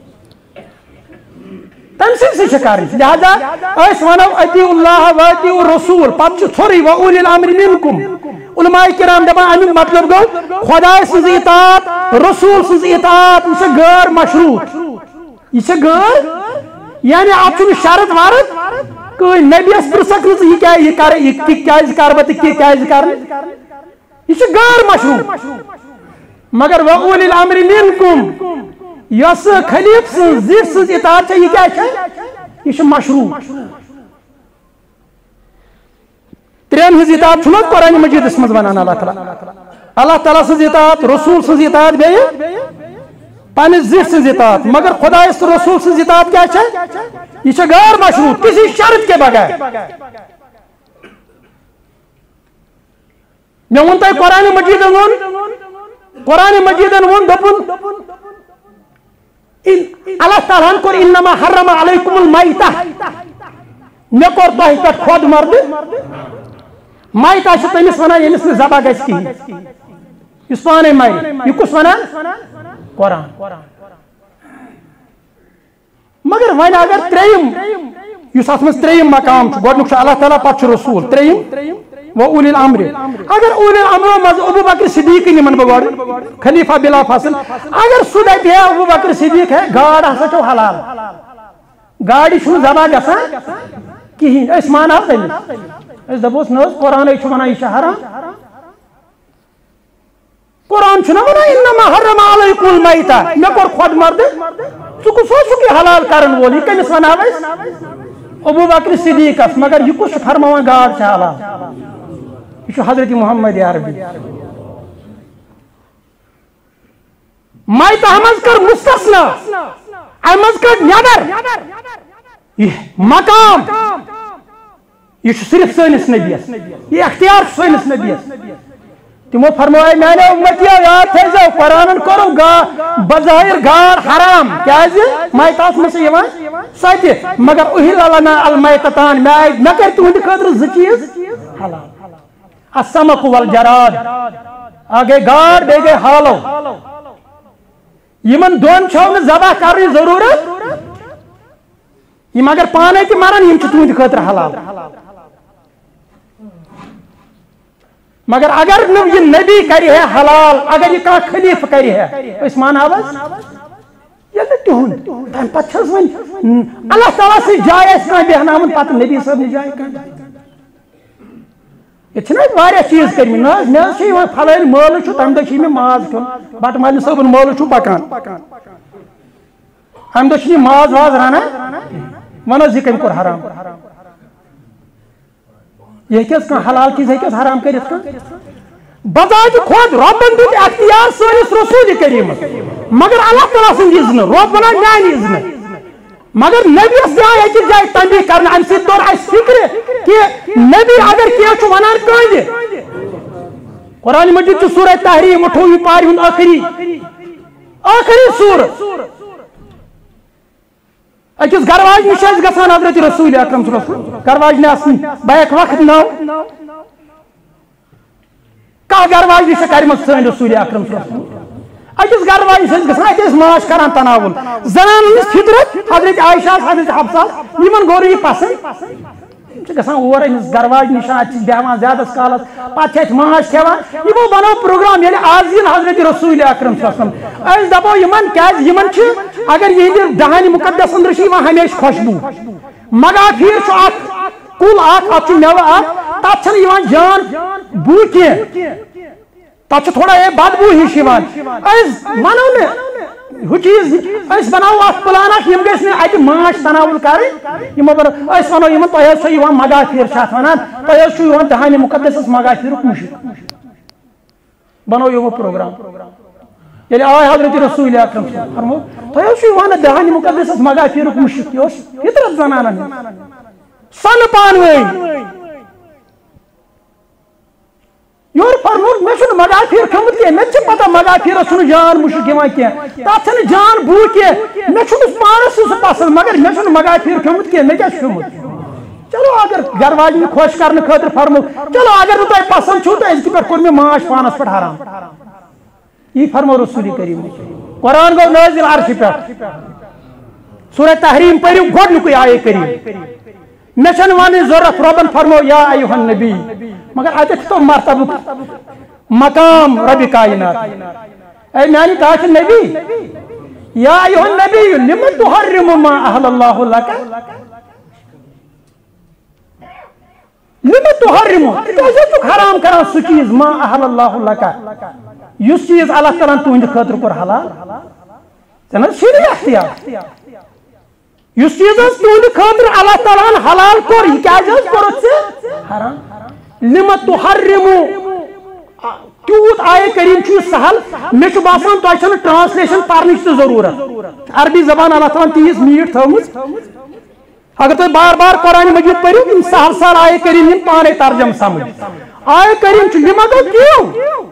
Speaker 1: تمسی سے کارن لہذا ایس ونو اطیعوا اللہ و اطیعوا الرسول پت چھو تھوڑی و اولی الامر منکم علماء کرام دبا امیک مطلب گو خدا سنز اطاعت رسول سنز اطاعت یہ غیر مشروط یہ غیر یعنی آپ چھو شرط وارد کوئی نبی اس پر سکت یہ کیا یہ کر یہ کیا کر بت یہ کیا کر یہ غیر مشروط مگر و اولی الامر منکم یس خلیف سنز زیر سنز اطاعت یہ کیا ہے یہ مشروط ترین ہز اطاعت چھنا قرآن مجید اس مز ونان اللہ تعالیٰ اللہ تعالیٰ سنز اطاعت رسول سنز اطاعت بے پانس زیر سنز اطاعت مگر خدا اس رسول سنز اطاعت کیا ہے یہ غیر مشروط کسی شرط کے بغیر میں ونتا ہے قرآن مجید ون قرآن مجید ون دپن اللہ تعالیٰ کو انما حرم علیکم المیتہ میں کور تہ پہ خود مرد میتہ سے تمس ونان یمس نے ذبح گژھِ کہین اس پانے مر یہ کس ونان قرآن مگر ون اگر تریم اس ات مز تریم مقام گۄڈنیُک اللہ تعالیٰ پتہ رسول تریم وہ اولی الامر اگر اولی الامر مز ابو بکر صدیق نمن بگوڑ خلیفہ بلا فصل اگر سہ دپ ہے ابو بکر صدیق ہے گاڑ ہسا چھو حلال گاڑی چھو ذبح گژھان کہین اس مانا تمس اس دپوس نس قرآن چھ ونان یہ حرام قرآن چھنا ونان انما حرم علیکم المیتہ مے کور خود مرد ژٕ کس چھُکھ حلال کرن وول یہ کمس وناو أسۍ ابو بکر صدیق مگر یہ کس فرماوان گاڑ چھ حلال یہ حضرت محمد عربی میتہ مز کر مستثنا امز کر نیبر یہ مقام یہ صرف سنس نبیس یہ اختیار سنس نبیس تمو فرمائے میں نے امتیو یاد تھے جو قرآن کرو گا بظاہر گار حرام کیا ہے میتاس میں سے یوان ساتھ مگر اہل لنا المیتتان میں کر تہند خاطر ز چیز حلال السمک والجراد آگے گاڑ بے گئے حالو یمن دون چھو میں ذبح کرنی ضرورت یہ مگر پانے تی مرن یم چھ تہند خاطر حلال مگر اگر یہ نبی کری ہے حلال اگر یہ کہاں خلیف کری ہے اس معنی آواز یہ تو تہن تم پتہ چھس ون اللہ تعالیٰ سے جائے اس کا بہنامن پتہ نبی صاحب نے جائے کہاں یہ چھنا واریاہ چیز کرمی نا میں چھ یوان پھلٲنۍ مٲلہٕ چھُ تمہِ دۄہ چھ مےٚ ماز کھیوٚن بٹ مالہِ صٲبُن مٲلہٕ چھُ پکان ہم دہ چھ ماز واز رنان ون حظ یہ کم کور حرام یہ کس حلال چیز ہے حرام کرت بذات خود ربن دیت اختیار سنس رسول کریم مگر اللہ تعالیٰ سن اذن رب ونان میان اذن مگر نبی جائے اکس جائے تنبیہ کرنا ام سی طور اس فکر کہ نبی اگر کیا ونان کھانے قرآن مجید کی سورہ تحریم اٹھوی پاری ہند آخری آخری سور اکس گرواج نش گھان حضرت رسول اکرم صلی اللہ علیہ وسلم گرواج نے بیک وقت نو کھا گرواج نش کر سن رسول اکرم صلی اللہ علیہ وسلم اکس گرواج نش گھان اتس ماش کران تناول زنان ہند فطرت حضرت عائشہ حضرت حفصہ یمن گور یہ پسند گھان اور امس گرواج نش بیہوان زیادہ کالس پتہ ماش کھیوان یمو بنو پروگرام ییٚلہِ آز ین حضرت رسول اکرم صلی اللہ علیہ وسلم اس دپو یمن کیاز یمن چھ اگر یہندِ دہانہِ مقدس اندر چھ یوان ہمیشہ خوشبو مگافیر چھ اکھ کل اکھ اتھ چھ میوٕ اکھ تتھ چھنہٕ یوان جان بو کینٛہہ تتھ چھ تھوڑا یہ بدبو ہش یوان اس ونو نہ ہُہ چیز اس بناو اکھ پلان اکھ یم گژھِ نہٕ اتہِ ماچھ تناول کرٕنۍ یمو بر اس ونو یمن تۄہہِ حظ چھو یوان مگافیر چھِ اتھ ونان تۄہہِ حظ چھو یوان دہانہِ مقدسس مگافیرُک مُشک بنو یِمو پروگرام ییٚلہِ آے حضرت رسول اکرم فرمو تۄہہِ حظ چھو یوان دہانہِ مقدسس مگافیرُک مُشک یہِ اوس فطرت زنانن ہٕنٛز سۄنہٕ پانہٕ ؤنۍ یور فرموک میں چھُنہٕ مگافیر کھیوٚمُت کینٛہہ مےٚ چھِ پتہ مگافیرس چھُنہٕ جان مُشک یِوان کینٛہہ تتھ چھنہٕ جان بو کینٛہہ مےٚ چھُنہٕ پانس سُہ پسنٛد مگر مےٚ چھُنہٕ مگافیر کھیوٚمُت کینٛہہ مےٚ کیٛاہ چھُ کھیوٚمُت چلو اگر گھر واجنہِ خۄش کرنہٕ خٲطرٕ فرمو چلو اگر نہٕ تۄہہِ پسنٛد چھُو تہٕ أزکہِ پٮ۪ٹھ کوٚر مےٚ ماچھ پانس پٮ۪ٹھ حرام یی فرمو رسول کریم قرآن گوٚو نٲزِل عرشہِ پٮ۪ٹھ سورہ تحریم پٔرِو گۄڈنیُکُے آیے کریم مےٚ چھنہٕ ونٕنۍ ضروٗرت رۄبن فرمو یا ایُہا النبی مگر اتٮ۪تھ تو مرتبہ مقام رب کائنات اے میانی تاج نبی یا ایُہا النبی لم تحرم ما احل اللہ لک لم تحرم تکیازِ ژٕ حرام کران سُہ چیز ما احل اللہ لک یُس چیز اللہ تعالیٰ تُہنٛدِ خٲطرٕ کوٚر حلال ژےٚ نہ چھُے اختیار یُس چیز حظ تُہنٛدِ خٲطرٕ اللہ تعالیٰ ہن حلال کوٚر یہِ کیازِ حظ کوٚرُتھ ژےٚ حرام لم تحرم تیوت آئے کریم چھُ سہل مےٚ چھُ باسان تۄہہِ چھنہٕ ٹرانسلیشن پرنٕچ تہِ ضروٗرت عربی زبان اللہ تعالیٰ تیٖژ میٖٹھ تھٲومٕژ اگر تُہۍ بار بار قرآن مجید پٔرِو یِم سہل سہل آئے کریم یِن پانے ترجم سمجھ آئے کریم چھُ لما گوٚو کیوں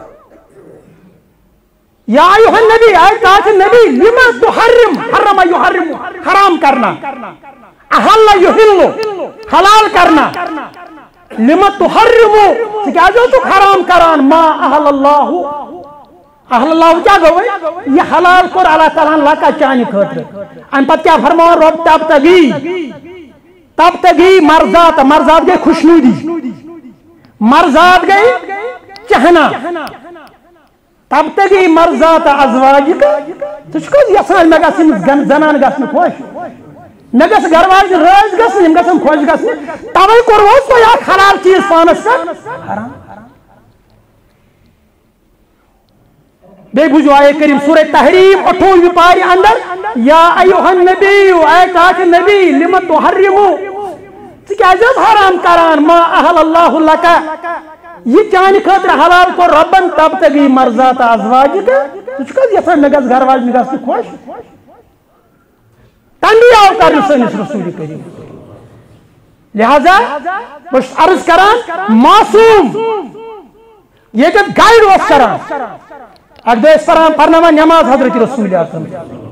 Speaker 1: یا ایُہا النبی اے تاج نبی لما تحرم حرم یحرم حرام کرنا احل یحل حلال کرنا لما تحرم ژٕ کیازِ اوسُکھ حرام کران ما احل اللہ احل اللہ کیا گوٚو یہ حلال کوٚر اللہ تعالیٰ ہن لکا چانہِ خٲطرٕ امہِ پتہٕ کیاہ فرماوان رۄب تبتغی تبتغی مرضات مرضات گٔے خوشنوٗدی مرضات گٔے چہنا تبتغی مرضات ازواجک ژٕ چھُکھ حظ یژھان مےٚ گژھِ زنان گژھنہٕ خۄش مےٚ گژھِ گھر واجنہِ رٲضۍ گژھٕنۍ یِم گژھن خۄش گژھنہِ توے کوٚروٕ تۄہہِ اکھ حلال چیٖز پانس پٮ۪ٹھ حرام بیٚیہِ بوٗزِو آیے کریم سورہ تحریم اٹھووُہ پارِ اندر یا ایُہا النبی اے تاج نبی لم تحرم ژٕ کیازِ حظ حرام کران ما احل اللہ لک یہ چانہِ خٲطرٕ حلال کوٚر رۄبن تبتغی مرضات ازواجک ژٕ چھُکھ حظ یژھان مےٚ گژھِ گھر واجنہِ گژھنہٕ خۄش تنبیہ آو کرنہٕ سٲنِس رسول کریم لہذا بہٕ چھُس عرض کران معصوم ییٚتٮ۪تھ گایڈ اوس کران اکھ دۄہ ٲسۍ پران پرناوان نٮ۪ماز حضرت رسول اکرم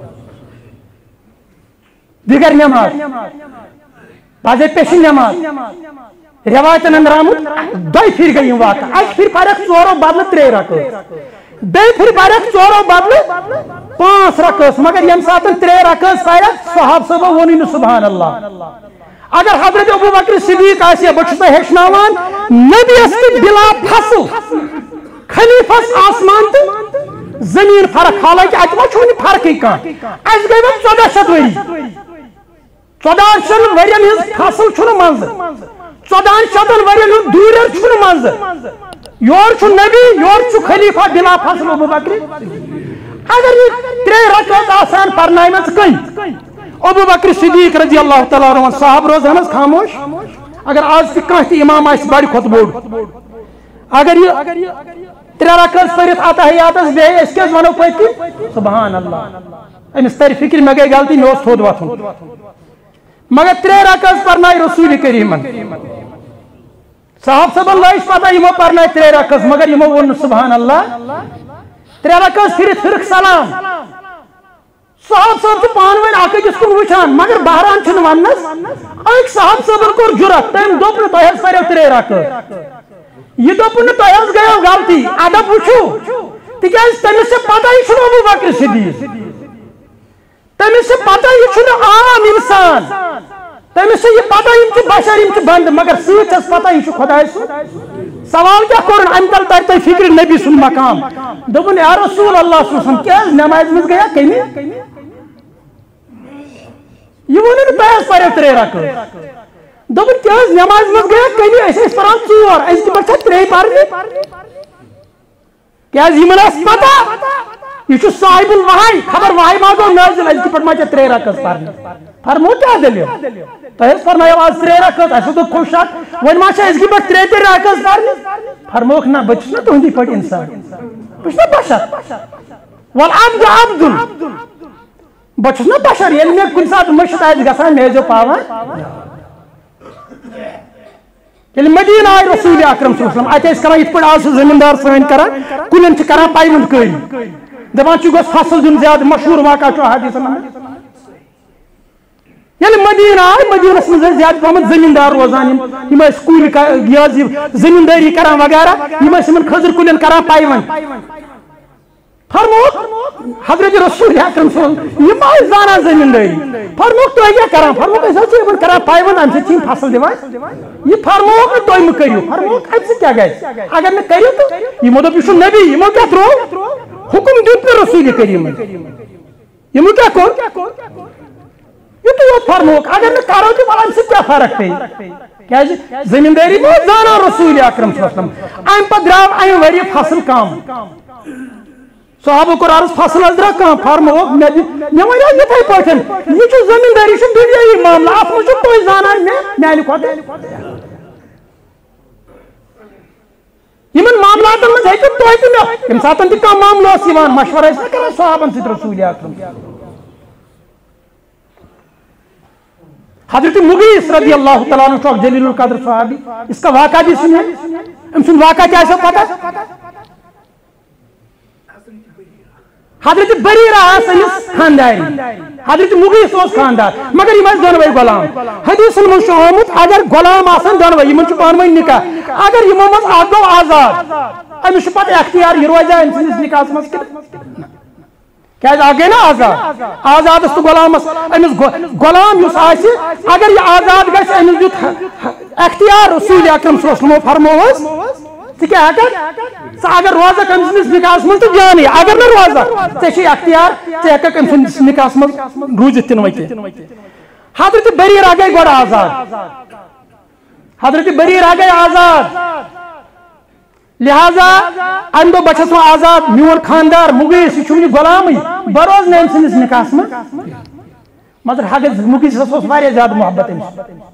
Speaker 1: دیگر نٮ۪ماز باضٲبطہٕ پیشن نٮ۪ماز روایتن اندر آمُت دۄیہِ پھِرِ گٔے یِم واقع اکہِ پھِرِ پریکھ ژورو بدلہٕ ترٛےٚ رکٲژ بیٚیہِ پھِرِ پریکھ ژورو بدلہٕ پانٛژھ رکٲژ مگر ییٚمہِ ساتہٕ ترٛےٚ رکٲژ پریکھ صحابہٕ صٲبو ووٚنُے نہٕ سبحان اللہ اگر حضرت ابو بکر صدیق آسہِ بہٕ چھُس تۄہہِ ہیٚچھناوان نبیَس تہِ بلا فصل خلیفس آسمان تہٕ زمیٖن فرق حالانکہِ اتہِ ما چھُنہٕ یہِ فرقٕے کانٛہہ اَسہِ گٔے وۄنۍ ژۄداہ شیٚتھ ؤری ژۄدہن شیٚتن ؤرین ہٕنٛز فصل چھُنہٕ منٛزٕ ژۄدہن شیٚتن ؤرین ہُنٛد دوٗریر چھُنہٕ منٛزٕ یور چھُ نبی یور چھُ خلیفہ بلا فصل ابو بکر اگر یہ ترٛےٚ رکعت آسان پرنائے میں کئی ابو بکر صدیق رضی اللہ تعالیٰ عنہ صاحب روزان خاموش اگر آج تہ کانٛہہ تہ امام آسہِ بڑِ کھۄتہٕ بوٚڑ اگر یہ ترے رکعت پٔرِتھ اتحیاتس بیٚیہِ أسۍ کیٛاہ ونو پٔتۍ کِنۍ سبحان اللہ أمِس ترِ فکر مےٚ گٔے غلطی مےٚ اوس تھوٚد وۄتھُن مگر ترے رکعت پرناے رسول کریمن صاحب صاحب لٲج پتہ یمو پرناے ترے رکعت مگر یمو ووٚن نہٕ سبحان اللہ ترے رکعت پھرِتھ پھرکھ سلام صاحب صاحب چھ پان ون اکھ أکِس کُن وٕچھان مگر بہران چھُنہٕ وننس أکۍ صاحب صاحبن کوٚر جُرت تٔمۍ دوٚپ نہٕ تۄہہِ حظ پریو ترے رکعت یہ دوٚپُن نہٕ تۄہہِ حظ گٔیو غلطی ادب وٕچھِو تِکیٛازِ تٔمِس چھِ پتہ یہِ چھُنہٕ ابوٗ بکر صدیق تٔمِس چھِ پتہ یہِ چھُنہٕ عام انسان تٔمِس چھِ یہِ پتہ یِم چھِ بشر یِم چھِ بنٛدٕ مگر سۭتۍ چھس پتہ یہِ چھُ خۄداے سُنٛد سوال کیٛاہ کوٚرُن امہِ تل ترِ تۄہہِ فکرِ نبی سُنٛد مقام دوٚپُن یا رسول اللہ صلی اللہ علیہ وسلم کیٛاہ حظ نمازِ منٛز گٔیا کٔمی یہ ووٚنُن نہٕ تۄہہِ حظ پریو ترے رکعت دوٚپُن کیٛاہ حظ نمازِ منٛز گٔیا کٔمی أسۍ ٲسۍ پران ژور أزکہِ پٮ۪ٹھ چھا ترٛے پرنہِ کیٛازِ یِمن ٲس پتہ یہ چھُ صاحب الوحی خبر وحی ما گوٚو نٲزِل أزکہِ پٮ۪ٹھ ما چھا ترے رکعت پرنہِ فرمو کیٛاہ دٔلیٖل تۄہہِ حظ پرنایو آز ترے رکعت اَسہِ دوٚپ خوش شک وۄنۍ ما چھا أزکہِ پٮ۪ٹھ ترے ترے رکعت پرنہِ فرموکھ نہ بہٕ چھُس نا تُہنٛدی پٲٹھۍ انسان بہٕ چھُس نا بشر والعبد عبدُل بہٕ چھُس نا بشر ییٚلہِ مےٚ کُنہِ ساتہٕ مٔشِد آسہِ گژھان مےٚ ٲسۍزیو پاوان ییٚلہِ مدیٖنہ آے رسول اکرم صلی اللہ علیہ وسلم اتہِ ٲسۍ کران یِتھ پٲٹھۍ آز چھِ زٔمیٖندار سٲنۍ کران کُلٮ۪ن چھِ کران پایونٛد کٲری دپان چھِ گوٚژھ فصل دیُن زیادٕ مشہوٗر واقعہ چھُ حدیٖثن منٛز ییٚلہِ مدیٖنہ آے مدیٖنس منٛز ٲسۍ زیادٕ پہمتھ زٔمیٖندار روزان یِم یِم ٲسۍ کُلۍ یہِ حظ یہِ زٔمیٖندٲری کران وغیرہ یِم ٲسۍ یِمن کھٔزٕر کُلٮ۪ن کران پایونٛد فرموکھ حضرت رسول اکرم صلی اللہ علیہ وسلم یِم ٲسۍ زانان زٔمیٖندٲری فرموکھ تُہۍ کیٛاہ کران فرموکھ أسۍ حظ چھِ یِمن کران پایونٛد امہِ سۭتۍ چھِ یِم فصل دِوان یہِ فرموکھ نہٕ تُہۍ مہٕ کٔرِو فرموکھ امہِ سۭتۍ کیٛاہ گژھِ اگر نہٕ کٔرِو تہٕ یِمو دوٚپ یہِ چھُ نبی یِمو کیٛاہ ترٛوو حُکُم دیُت نہٕ رسول کریٖمن یِمو کیٛاہ کوٚر یُتُے یوت فرموکھ اگر نہٕ کرو تہِ وَلہٕ امہِ سۭتۍ کیٛاہ فرق پیٚیہِ کیٛازِ زٔمیٖندٲری ما اوس زانان رسول اکرم صلی اللہ علیہ وسلم امہِ پتہٕ درٛاو امہِ ؤرِیہِ فصل کم صحابہ کوٚر عرض فصل حظ درٛاو کم فرموکھ مےٚ مےٚ وَنیو یِتھٕے پٲٹھۍ یہِ چھُ زٔمیٖندٲری چھُ دُنیٲیی معاملہٕ اتھ منٛز چھُو تُہۍ زانان مےٚ میانہِ کھۄتہٕ یِمن معاملاتن منٛز ہیٚکِو تُہۍ تہِ مےٚ ییٚمہِ ساتہٕ تہِ کانٛہہ معاملہٕ اوس یِوان مشورٕ ٲسۍ نا کران صحابن سۭتۍ رسول اکرم حضرت مغیث رضی اللہ تعالیٰ عنہ چھُ اکھ جلیل القدر صحابی اس کا واقعہ بھی سنیے أمۍ سُنٛد واقعہ تہِ آسیو پتہ حضرت بریرہ آس أمِس خانداری حضرت مغیث اوس خاندار مگر یِم ٲسۍ دۄنوَے غلام حدیثن منٛز چھُ آمُت اگر غلام آسن دۄنوَے یِمن چھُ پانہٕ ؤنۍ نکاح اگر یِمو منٛز اکھ گوٚو آزاد أمِس چھُ پتہٕ اختیار یہِ روزیا أمۍ سٕنٛدِس نکاحس منٛز کِنہٕ کیٛازِ اکھ گٔے نا آزاد آزادس تہٕ غلامس أمِس غلام یُس آسہِ اگر یہِ آزاد گژھِ أمِس دیُت اختیار رسول اکرم صلی اللہ علیہ وسلمو فرمووس ژٕ کیٛاہ ہٮ۪ککھ ژٕ اگر روزکھ أمۍ سٕنٛدِس نکاحس منٛز تہٕ جانٕے اگر نہٕ روزکھ ژےٚ چھُے اختیار ژٕ ہٮ۪ککھ أمۍ سٕنٛدِس نکاحس منٛز روٗزِتھ تِنہٕ وَتہِ حضرت بریرہ گٔے گۄڈٕ آزاد حضرت بریرہ گٔے آزاد لہذا امہِ دۄہ بہٕ چھَس وۄنۍ آزاد میون خاندار مغیث یہِ چھُ وٕنہِ غلامٕے بہٕ روزٕ نہٕ أمۍ سٕنٛدِس نکاحس منٛز مگر حضرت مغیثس اوس واریاہ زیادٕ محبت أمِس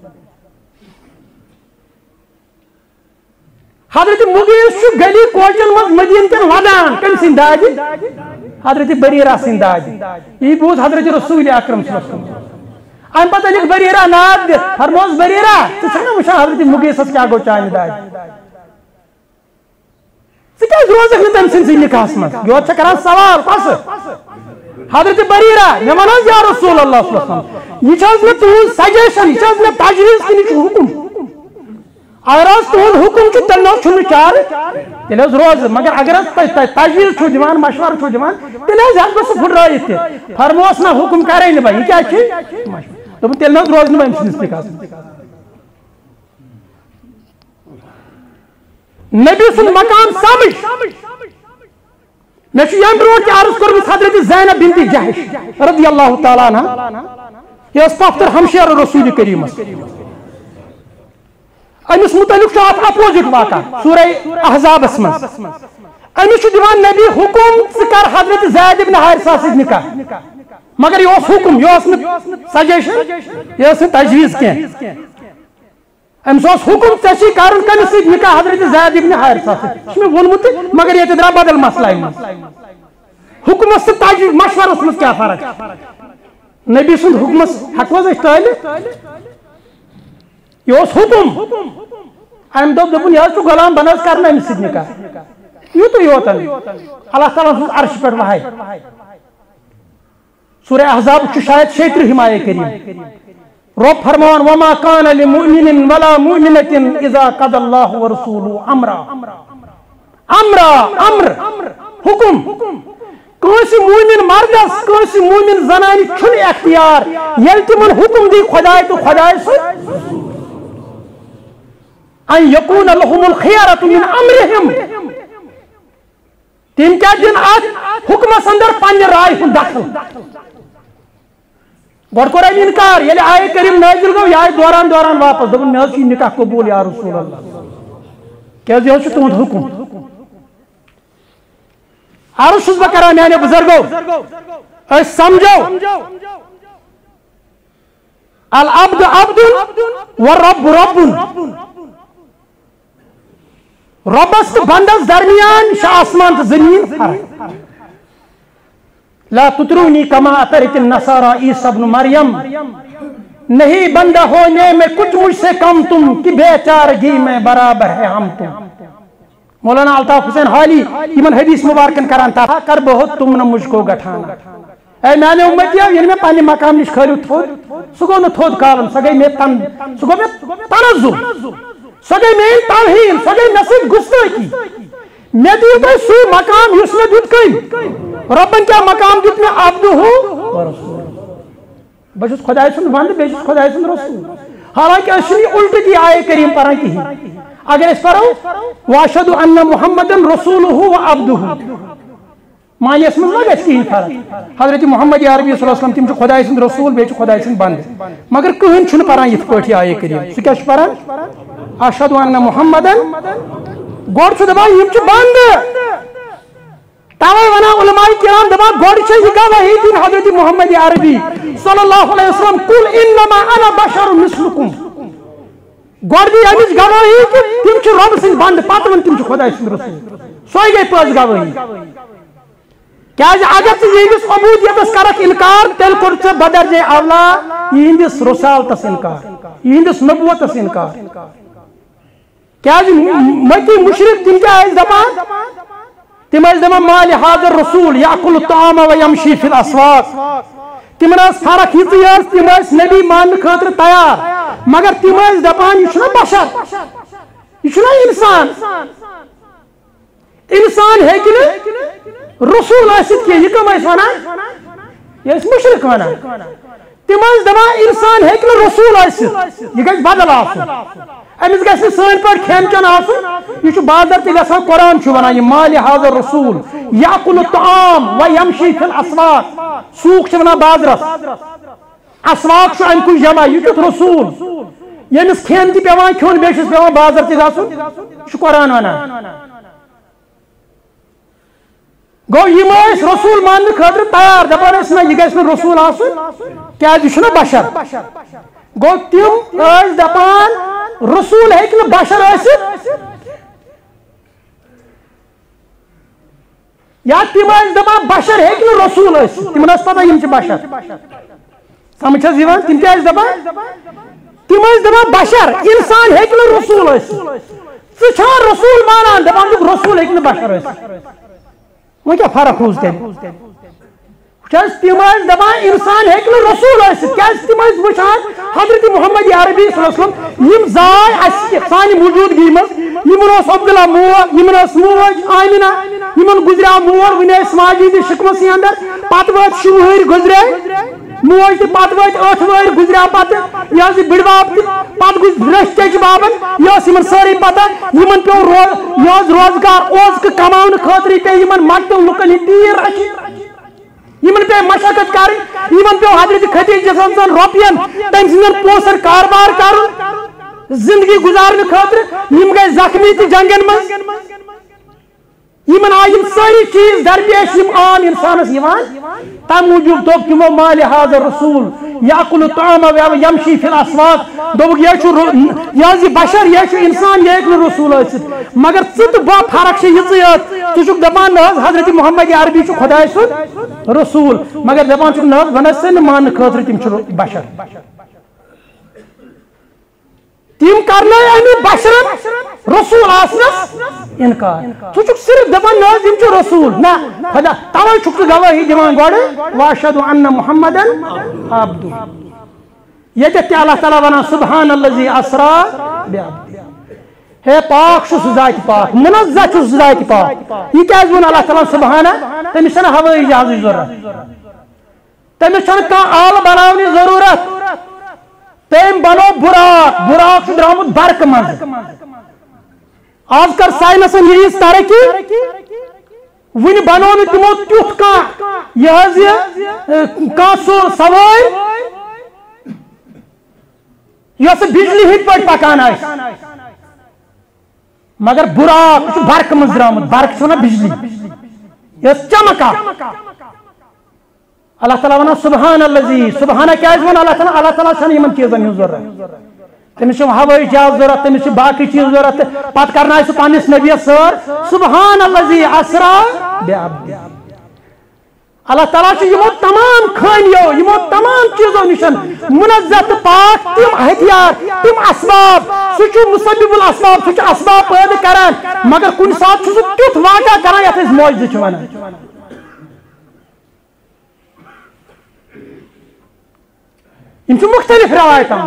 Speaker 1: حضرت مغیث چھُ گلی کوچن منٛز مدیٖنہٕ کٮ۪ن ودان کٔمۍ سٕنٛدِ دادِ حضرت بریرہ سٕنٛدِ دادِ یی بوٗز حضرت رسول اکرم صلی اللہ علیہ وسلم امہِ پتہٕ أنِکھ بریرہ ناد دِتھ فرمووس بریرہ ژٕ چھَکھ نا وٕچھان حضرت مغیثس کیٛاہ گوٚو چانہِ دادِ ژٕ کیٛازِ روزکھ نہٕ تٔمۍ سٕنٛدسٕے نکاحس منٛز یورٕ چھےٚ کران سوال پَسہٕ حضرت بریرہ مےٚ وَن حظ یا رسول اللہ صلی اللہ علیہ وسلم یہِ چھِ حظ مےٚ تُہُنٛز سجیشن یہِ چھِ حظ مےٚ تجویٖز کِنہٕ یہِ چھُ حُکُم اگر حظ تُہُنٛد حُکُم چھُ تیٚلہِ نہ حظ چھُنہٕ چارٕ تیٚلہِ حظ روزٕ مگر اگر حظ تُہۍ تجویٖز چھُو دِوان مشورٕ چھُو دِوان تیٚلہِ حظ ہٮ۪کہٕ بہٕ سُہ پھُٹرٲیِتھ تہِ فرمووس نہ حُکُم کرے نہٕ بہٕ یہِ کیٛاہ چھُ دوٚپُن تیٚلہِ نہ حظ روزٕ نہٕ بہٕ أمۍ سٕنٛدِس نکاحس منٛز نبی سُنٛد مقام سمجھ مےٚ چھُ ییٚمہِ برونٛٹھ تہِ عرض کوٚرمُت حضرت زینب بنت جحش رضی اللہ تعالیٰ عنہا یہِ ٲس پۄپھتٕر ہمشیرٕ رسول کریٖمس أمِس مُتعلق چھُ اکھ اپوزِٹ واقعہ سورہ احزابس منٛز امس دیوان نبی حکم ثہ کر حضرت زید ابن حارثہ سۭتۍ نکاح مگر یہ حکم یہ سجیشن یہ تجویز کی امس حکم ٹھیک چھ کرن کمس سۭتۍ نکاح حضرت زید ابن حارثہ سۭتۍ یہ وونمت مگر یہ درا بدل مسئلہ حکمس تو تجویز مشورس مز کیا فرق نبی سند حکمس ہکو ٹال یہ حکم ام دپ دپن یہ غلام بناس کرنا امس سۭتۍ نکاح یوت یوت اللہ تعالیٰ سن عرش پہ وحی سورہ احزاب شاید شیطر حمایہ کریم رب فرمان وما کان لمؤمن ولا مؤمنة اذا قضى الله ورسوله امرا امرا امر حکم کنس مومن مردس کنس مومن زنانی چھن اختیار یل تمن حکم دی خدای تو خدای سو ان یکون لهم الخيارة من امرهم تم کیا دن ات حکمس اندر پنہ رائے ہند دخل گوڑ کور ام انکار یل آئے کریم نازل گو یہ دوران دوران واپس دپن مے چھ نکاح قبول یا رسول اللہ کیا یہ تہد حکم عرض چھس بہ کران میانے بزرگو اس سمجھو العبد عبد والرب رب ربس تو بندس درمیان آسمان تو زمین فرق لا تطرونی کما اطرت النصارى عیسی ابن مریم نہیں بندہ ہونے میں کچھ مجھ سے کم تم کہ بے چارگی میں برابر ہے ہم تم مولانا الطاف حسین حالی یمن حدیث مبارکن کران تھا کر بہت تم نہ مجھ کو گٹھانا اے میں نے امتیاں یعنی میں پانی مقام نش کھلیو تھود سگو نہ تھود کالن سگئی میں تن سگو میں تنزل سگئی میں توہین سگئی نصیب گستاخی میں دیتا سو مقام یس میں دیت کئی ربن کیا مقام دیت میں عبد ہوں بچس خدای سن بند بچس خدای سن رسول حالانکہ اسنی الٹ کی آئے کریم پران کی اگر اس پڑھو واشهد ان محمد رسوله و عبده معنی اس میں لگا اس کی فرق حضرت محمد عربی صلی اللہ علیہ وسلم تم خدای سن رسول بیچ خدای سن بند مگر کہن چھن پران یت پٹھی آئے کریم سو کیا پران اشهد ان محمد گوڑ چھ دبا یم چھ بند تاوی ونا علماء کرام دبا گوڑ چھ یہ گواہی دین حضرت محمد عربی صلی اللہ علیہ وسلم قل انما انا بشر مثلکم گوڑ دی امس گواہی کہ تم چھ رب سن بند پتہ ون تم چھ خدا سن رسول سوئی گئی پاس گواہی کیا اگر ژٕ یہندس عبودیتس کرک انکار تیل کور ژےٚ بدرجے اولا یہندس رسالتس انکار یہندس نبوتس انکار کیا مکی مشرک تم کیا ٲسۍ دپان تم ٲسۍ دپان مال حاضر رسول یاکل الطعام و یمشی فی الاسواق تمن ٲس فرق یِژٕے ٲس تم ٲسۍ نبی ماننہٕ خٲطرٕ تیار مگر تم ٲسۍ دپان یہِ چھُنہ بشر یہ چھُنہ انسان انسان ہیٚکہِ نہٕ رسول ٲسِتھ کینٛہہ یہ کم ٲسۍ ونان یہ ٲسۍ مشرک ونان تم ٲسۍ دپان انسان ہیٚکہِ نہٕ رسول ٲسِتھ یہ گژھِ بدل آسُن امس گژھِ نہٕ سٲنۍ پٲٹھۍ کھٮ۪ن چٮ۪ن آسُن یہ چھُ باضٲبطہٕ گژھان قرآن چھُ ونان یہِ مالِ حاضر رسول یاکل الطعام و یمشی فی الاسواق سوق چھِ ونان بازرس اسواق چھُ امہِ کُے جمع یہ کیُتھ رسول ییٚمِس کھٮ۪ن تہِ پیوان کھیوٚن بیٚیہِ چھُس پیوان بازر تہِ گژھُن یہ چھُ قرآن ونان گو یم ٲسۍ رسول ماننہٕ خٲطرٕ تیار دپان ٲسۍ نہ یہِ گژھِ نہٕ رسول آسُن کیازِ یہِ چھُنہ بشر گو تم ٲسۍ دپان رسول ہیٚکہِ نہٕ بشر ٲسِتھ یا تم ٲسۍ دپان بشر ہیٚکہِ نہٕ رسول ٲسِتھ تمن ٲس پتہ یم چھِ بشر سمجھ حظ یِوان تم کیٛاہ ٲسۍ دپان تم ٲسۍ دپان بشر انسان ہیٚکہِ نہٕ رسول ٲسِتھ ژٕ چھا رسول مانان دپان چھُکھ رسول ہیٚکہِ نہٕ بشر ٲسِتھ وۄنۍ کیٛاہ فرق روٗز تیٚلہِ تم ٲسۍ دپان انسان ہیٚکہِ نہٕ رسول ٲسِتھ کیازِ تم ٲسۍ وٕچھان حضرت محمد عربی صلی اللہ علیہ وسلم یم زاے اسہِ سانہِ موجوٗدگی منٛز یمن اوس عبداللہ مول یمن ٲس موج آمینہ یمن گُزریو مول وٕنہِ ٲسۍ ماجیٖد شِکمسٕے اندر پتہٕ وٲتۍ شُہ وٕہٕرۍ گُزرے موج تہِ پتہٕ وٲتۍ ٲٹھ وٕہٕرۍ گُزریو پتہٕ یہِ ٲس یہِ بٕڈبب تہِ پتہٕ گُزرِ رٔچھۍ چچہِ بابن یہِ ٲس یمن سٲرٕے پتہ یمن پیوٚو روز یہِ اوس روزگار اوزکہٕ کماونہٕ خٲطرٕ پیٚیہِ یمن مٹن لُکن ہٕنٛدۍ تیٖر رچھِنۍ یمن پہ مشقت کریں یمن پہ حضرت خدیجہ سن روپین تم سن پونسن کاربار کرن زندگی گزارنے خاطر یم گئے زخمی تہ جنگن مز یمن آئی ساری چیز درپیش یم عام انسانس یوان تم موجود دوب تمو مال هذا الرسول یاکل الطعام ویمشی فی الاسواق دوب یہ بشر یہ انسان یہ رسول ٲسِتھ مگر ژٕ تہٕ بہٕ فرق چھِ یِژٕے یٲژ ژٕ چھُکھ دپان نہ حظ حضرت محمد عربی چھُ خۄداے سُنٛد رسول مگر دپان چھُکھ نہ حظ وۄنۍ ٲسۍ نہٕ ماننہٕ خٲطرٕ تِم چھِ بشر تم کرنے امی بشرن رسول آسنس انکار ژٕ چھُکھ صرف دپان نہ حظ یِم چھِ رسول نہ خدا توے چھُکھ ژٕ گوٲہی دِوان گۄڈٕ واشہد ان محمدن عبدُ ییٚتٮ۪تھ تہِ اللہ تعالیٰ ونان سبحان الذی اسرا بعبدہ ہے پاک چھُ سُہ ذاتِ پاک منزہ چھُ سُہ ذاتِ پاک یہ کیازِ ووٚن اللہ تعالیٰ سبحانہ تٔمِس چھنہٕ ہوٲیی جہازٕچ ضروٗرت تٔمِس چھنہٕ کانٛہہ آلہٕ بناونٕچ ضروٗرت تم بنو براق براق درامت برق مز آج کر سائنسن یہی ترقی ون بنو تمو تیت کان یہ کان سو سوائے یس بجلی ہند پہ پکان آس مگر براق برق مز درامت برق نا بجلی یس چمکا اللہ تعالیٰ ونان سبحان الذی سبحانہ کیاز ون اللہ تعالیٰ اللہ تعالیٰ چھنہٕ یمن چیزن ہٕنٛز ضروٗرت تٔمِس چھِ ہوٲیی جہاز ضروٗرت تٔمِس چھِ باقٕے چیٖز ضروٗرت پتہٕ کرنایہِ سُہ پننِس نبیَس سٲر سبحان الذی اسرا بعبدہ اللہ تعالیٰ چھُ یِمو تمام خٲمیو یِمو تمام چیٖزو نِشن منزہ تہٕ پاک تِم ہتھیار تِم اسباب سُہ چھُ مسبب الاسباب سُہ چھُ اسباب پٲدٕ کران مگر کُنہِ ساتہٕ چھُ سُہ تیُتھ واقعہ کران یتھ أسۍ معجزٕ چھِ ونان یم چھِ مختلف روایتن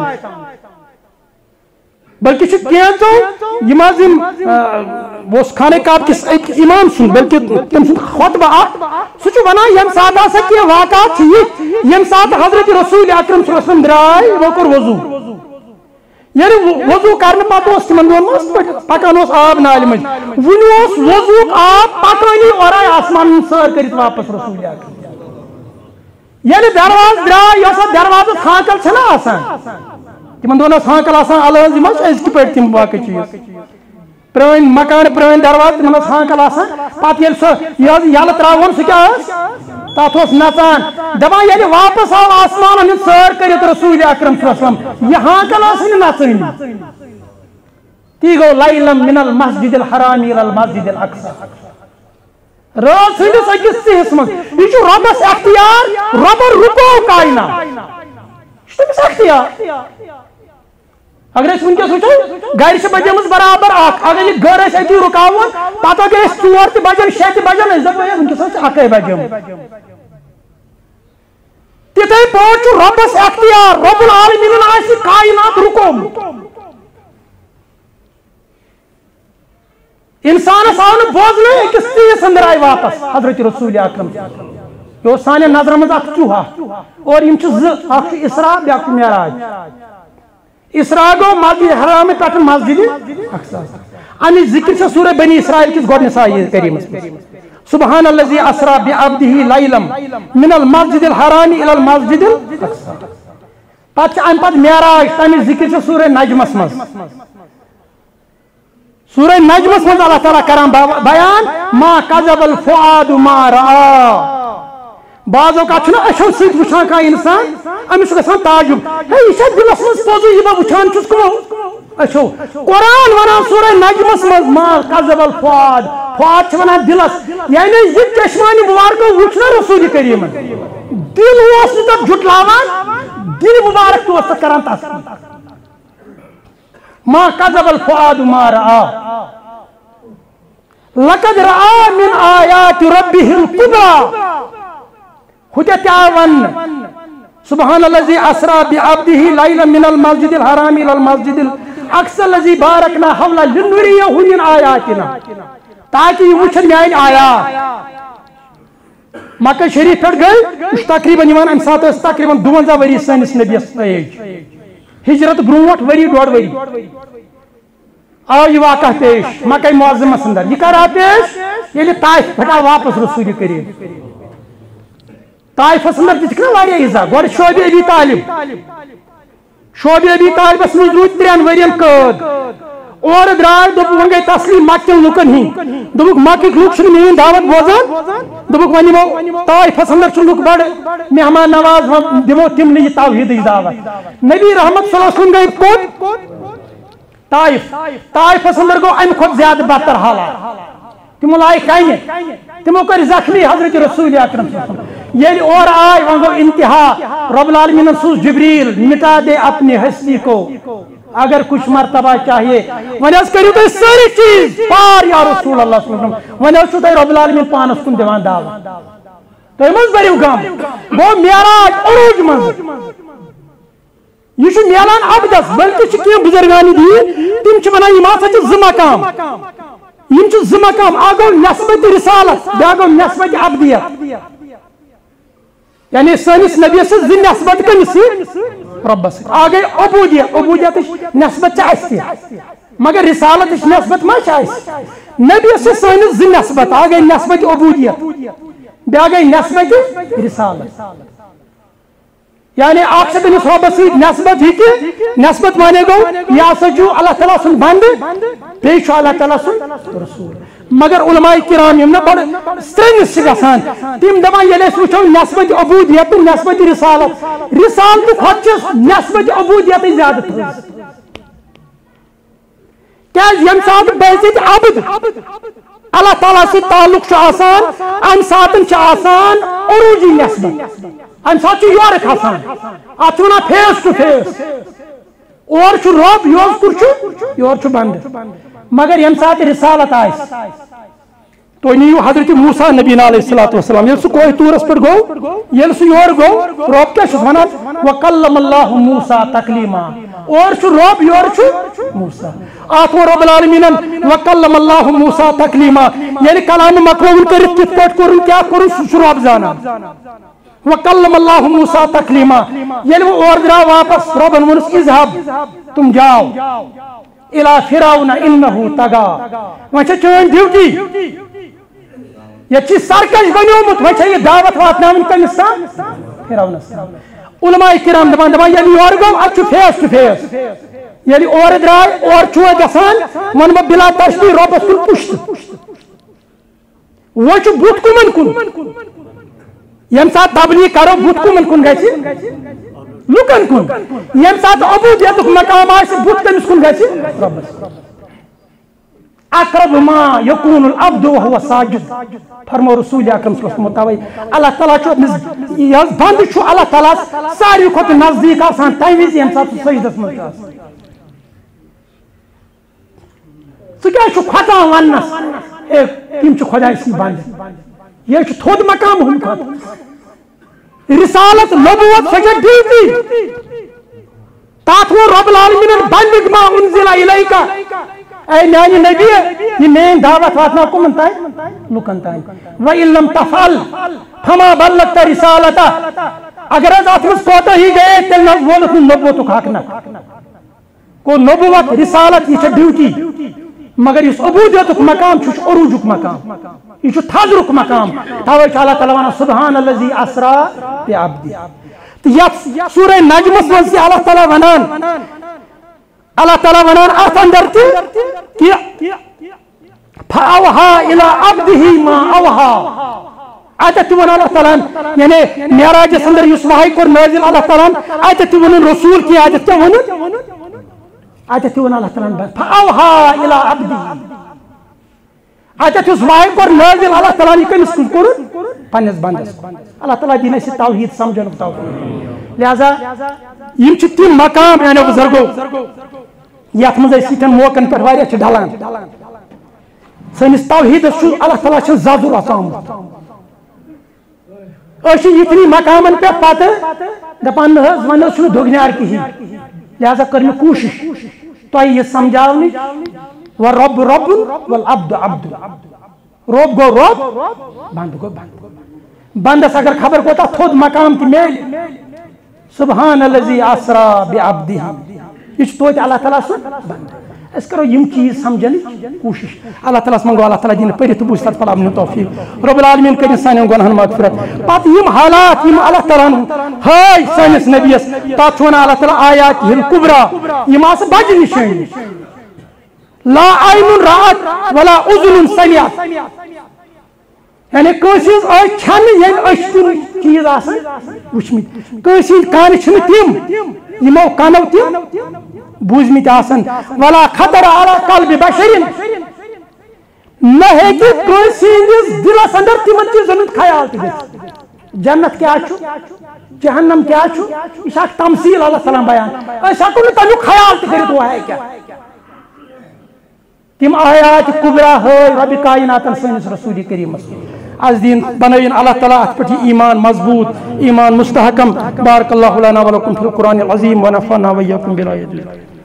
Speaker 1: بلکہ چھِ کینٛژو یم حظ یم اوس خانہ کعبہ کِس أکِس امام سُنٛد بلکہ تٔمۍ سُنٛد خطبہ اکھ سُہ چھُ ونان ییٚمہِ ساتہٕ ہسا کینٛہہ واقعات چھِ یِتھ ییٚمہِ ساتہٕ حضرت رسول اکرم صلی اللہ علیہ وسلم درٛاے یِمو کوٚر وضوٗ ییٚلہِ وضوٗ کرنہٕ پتہٕ اوس تِمن دۄہن منٛز پکان اوس آب نالہِ مٔنٛزۍ وُنہِ اوس وضوٗک آب پکٲنی اورے آسمان ہُنٛد سٲر کٔرِتھ واپس رسول اکرم ییٚلہِ درواز درٛاے یۄس اتھ دروازس ہانکل چھنا آسان تِمن دۄہن ٲس ہانکل آسان الٲنٛز یِم ٲسۍ أزکہِ پٲٹھۍ تِم باقٕے چیٖز پرٛٲنۍ مکان پرٛٲنۍ درواز تِمن ٲس ہانکل آسان پتہٕ ییٚلہِ سۄ یہِ حظ یلہٕ ترٛاوہون سُہ کیٛاہ ٲس تتھ اوس نژان دپان ییٚلہِ واپس آو آسمانن ہٕنٛز سٲر کٔرِتھ رسول اکرم صلی اللہ علیہ وسلم یہِ ہانکل ٲسٕے نہٕ نژٲنی تی گوٚو لیلم من المسجد الحرام الى المسجد الاقصى رات سندس أکِس ژِہِس منٛز یہِ چھُ رۄبس اختیار رۄبن رُکو کاینات یہِ چھُ تٔمِس اختیار اگر أسۍ وٕنکیٚس وٕچھو گرِ چھِ بجیمٕژ برابر اکھ اگر یہِ گٔر أسۍ أتی رُکاوون پتہٕ اگر أسۍ ژور تہِ بجن شےٚ تہِ بجن أسۍ دپو ہے وٕنکیٚس حظ چھِ اکے بجیمٕژ تِتھے پٲٹھۍ چھُ رۄبس اختیار رۄب العالمیٖنن آسہِ کاینات رُکومُت انسانس آو نہٕ بوزنٕے أکِس ژِہِس انٛدر آیہِ واپس حضرت رسول اکرم یہِ اوس سانٮ۪ن نظرن منٛز اکھ چوٗہا اور یِم چھِ زٕ اکھ چھُ اسرا بیٛاکھ چھُ معراج اسرا گوٚو مسجد حرامہِ پٮ۪ٹھ مسجد اقصا امِچ ذِکر چھِ سورہ بنی اسرائیل کِس گۄڈنِس آیہِ کریٖمس منٛز سبحان الذی اسرا بعبدہ لیلم من المسجد الحرام الى المسجد الاقصا پتہٕ چھِ امہِ پتہٕ معراج تمِچ ذِکر چھِ سورہ نجمس منٛز سورہ نجمس منٛز اللہ تعالیٰ کران بیان ما کذب الفؤاد ما رأى بعض اوقات چھُنہ أچھو سۭتۍ وٕچھان کانٛہہ اِنسان أمِس چھُ گژھان تعجب ہے یہِ چھا دِلس منٛز پوٚزُے یہِ بہٕ وٕچھان چھُس کٕمو أچھو قرآن ونان سورہ نجمس منٛز ما کذب الفؤاد فؤاد چھِ ونان دِلس یعنی یہِ چشمانہِ مُبارکو وٕچھ نہ رسول کریٖمن دِل اوس نہٕ تتھ جُٹلاوان دِل مُبارک تہِ اوس تتھ کران تصدیٖق ما کذب الفؤاد ما رأى لقد رأى من آیات ربه الكبرى ہُتٮ۪تھ تہِ آو وننہٕ سبحان الذی اسرا بعبدہ لیلا من المسجد الحرام الى المسجد الاقصى الذی بارکنا حولہ لنریہ من آیاتنا تاکہ یہ وٕچھن میٲنۍ آیات مکہ شریف پٮ۪ٹھ گٔے یہِ چھُ تقریٖباً یِوان امہِ ساتہٕ ٲس تقریٖباً دُوَنزاہ ؤری سٲنِس نبیَس ایج ہجرت برونٹھ ؤری ڈۄڑ ؤری آو یہ واقعہ پیش مکہ معظمس اندر یہ کر آو پیش ییٚلہِ طائف پٮ۪ٹھ آو واپس رسول کریم طائفس اندر تہِ چھِ نا واریاہ اِزا گۄڈٕ شعبہ ابی طالب شعبہ ابی طالبس منٛز روٗدۍ ترٛٮ۪ن ؤرین قٲد اور درائے دوپ ون گئی تسلیم مکن لکن ہی دوپک مکک لوک چھن میری دعوت بوزان دوپک ونیمو طائفس اندر چھ لوک بڑ مہمان نواز دمو تم یہ توحید دعوت نبی رحمت صلی اللہ علیہ وسلم گئی کوت طائف طائفس اندر گو ام کھت زیادہ بدتر حالات تمو لائق کہیں تمو کر زخمی حضرت رسول اکرم صلی اللہ علیہ وسلم یہ اور آئے وہاں گو انتہا رب العالمین سوز جبریل مٹا دے اپنی ہستی کو اگر کچھ مرتبہ چاہیے ونیس کریو تو ساری چیز پار یا رسول اللہ صلی اللہ علیہ وسلم ونیس چھو تے رب العالمین پانس کن دیوان دعوت تو امز بریو گام وہ میراج عروج منز یہ چھو میلان عبدس بلکہ چکی بزرگانی دی تم چھو بنا ایمان سچ زمکام یم چھو زمکام آگو نسبت رسالت بیاگو نسبت عبدیت یعنی سنس نبی سے زن نسبت کنسی رب سے آگے عبودیت عبودیت نسبت چاہستی مگر رسالت نسبت ما چاہستی نبی سے سنس زن نسبت آگے نسبت عبودیت بیاگے نسبت رسالت یعنی آپ سے بنی صحابہ سے نسبت ہی کی نسبت مانے گو یا سجو اللہ تعالیٰ سن بند پیشو اللہ تعالیٰ سن رسول مگر علماء کرام یمنا بڑا سٹرنگس سے گسان تیم دمان یہ لیس وچھو نسبت عبودیت نسبت رسالت رسالت خود چیز نسبت عبودیت زیادہ تھوز کیا یم ساتھ بیزید عبد اللہ تعالیٰ سے تعلق شو آسان ام ساتن شو آسان عروجی نسبت ام ساتھ چو یورک آسان آتونا فیس ٹو فیس اور چو روب یوز کرچو یور چو بند مگر یم ساتھ رسالت آئیس تو نیو حضرت موسیٰ نبی علیہ السلام یل سو کوئی تورس پر گو یل سو یور گو روب کیا شو سوانات وَقَلَّمَ اللَّهُ مُوسَىٰ تَقْلِيمًا اور چو روب یور چو موسیٰ آتو رب العالمین وَقَلَّمَ اللَّهُ مُوسَىٰ تَقْلِيمًا یعنی کلام مقبول کرت کت پوٹ کرن کیا کرن سو روب زانا وَقَلَّمَ اللَّهُ مُوسَىٰ تَقْلِيمًا یعنی وہ اور درا واپس رب المنس اذهب تم جاؤ الى فرعون انہو تگا وچھا چون ڈیوٹی یہ چیز سرکش بنیومت وچھا یہ دعوت واتنامن کنستان فرعون علماء کرام دبان دبان یعنی اور گو اچھو فیس ٹو فیس یعنی اور درائے اور چوہ گسان ونبا بلا تشتی روبس کن پشت وچھو بوت کمن کن یم ساتھ تبلیغ کرو بوت کمن کن گیسی لکن کن یم ساتھ عبودیت مقام آئیسی بوت کمس کن گیسی ربس اقرب ما یکون العبد وهو ساجد فرمو رسول اکرم صلی اللہ علیہ وسلم متوئی اللہ تعالیٰ چھو یز بند چھو اللہ تعالیٰ ساری خود نزدیک آسان تیویز یم ساتھ سجدس منتاز سو کیا چھو خطا ونس ایک کم چھو خدا اسی بند یہ چھو تھود مقام ہم کھاتا رسالت نبوت سجد ڈیوٹی تاتھو رب العالمین بلغ ما انزل الیکا اے میانی نبی یہ مین دعوت واتنا کو منتا ہے لکنتا ہے وَإِن لَمْ تَفْعَلْ فَمَا بَلَّغْتَ رِسَالَتَ اگر از اتمس کوتا ہی گئے تل نبوت نبوت حقنا کو نبوت رسالت یہ ڈیوٹی مگر اس عبودیت مقام چھوش عروج مقام یہ چھو تھازرک مقام تاویچ اللہ تعالیٰ وانا سبحان اللذی اسرا بی عبدی تو یہ سورہ نجمس وزی اللہ تعالیٰ ونان اللہ تعالیٰ ونان آت اندر تی کہ فَأَوْحَا إِلَىٰ عَبْدِهِ مَا أَوْحَا آیت تی ون اللہ تعالیٰ یعنی میراج سندر یس وحی کور نازل اللہ تعالیٰ آیت تی ون رسول کی آیت کیا ون آیت تی ون اللہ تعالیٰ فَأَوْحَا إِلَىٰ عَبْدِهِ آیت تی وحی کور نازل اللہ تعالیٰ کنس کن کرن پنس بندس اللہ تعالیٰ دینے سے توحید سمجھن توحید لہذا یم چھ تیم مقام یعنی بزرگو یت مز سیٹن موقعن پہ واریاہ چھ ڈلان سنس توحید اللہ تعالیٰ چھ زادر آسام اچھ اتنی مقامن پہ پتہ دپان ون چھ دگنیار کہین لہذا کر میں کوشش تو یہ سمجھاونی و رب رب والعبد عبد رب گو رب بند گو بند بندس اگر خبر کوتا تھود مقام تی میل سبحان اللذی اسرا بعبدہ یہ توت اللہ تعالیٰ سن بند اس کرو یم چیز سمجھنی کوشش اللہ تعالیٰ منگو اللہ تعالیٰ دین پڑھ تو بوجھ تر پلا من توفیق رب العالمین کرن سانن گناہن مغفرت پات یم حالات یم اللہ تعالیٰ ہائے سانس نبیس تا چھونا اللہ تعالیٰ آیات ہل کبرا یم اس بج نشانی لا عین رأت ولا اذن سمعت یعنی کٲنٛسہِ ہٕنٛز أچھ چھنہٕ ییٚمہِ أچھ کُن چیٖز آسان وٕچھمٕتۍ کٲنٛسہِ ہٕنٛدۍ کانہِ چھِنہٕ تِم یِمو کَنو تِم بوٗزمٕتۍ آسان ولا خطر علی قلبِ بشر نہ ہیٚکہِ کٲنٛسہِ ہٕنٛدِس دِلس انٛدر تِمن چیٖزن ہُنٛد خیال تہِ گٔژھِتھ جنت کیٛاہ چھُ جہنم کیٛاہ چھُ یہِ چھِ اکھ تمثیٖل اللہ تعالیٰ ہن بیان أسۍ ہٮ۪کو نہٕ تمیُک خیال تہِ کٔرِتھ وۄنۍ کیٛاہ تِم آیات کُبرا ہٲے رۄبِ کایناتن سٲنِس رسوٗلِ کریٖمس از دین بنٲیِن اللہ تعالیٰ اتھ پٮ۪ٹھ یہِ ایمان مضبوٗط ایمان مستحکم بارک اللہ لنا ولکم فی القرآن العظیم ونفعنا وإياكم بالآیات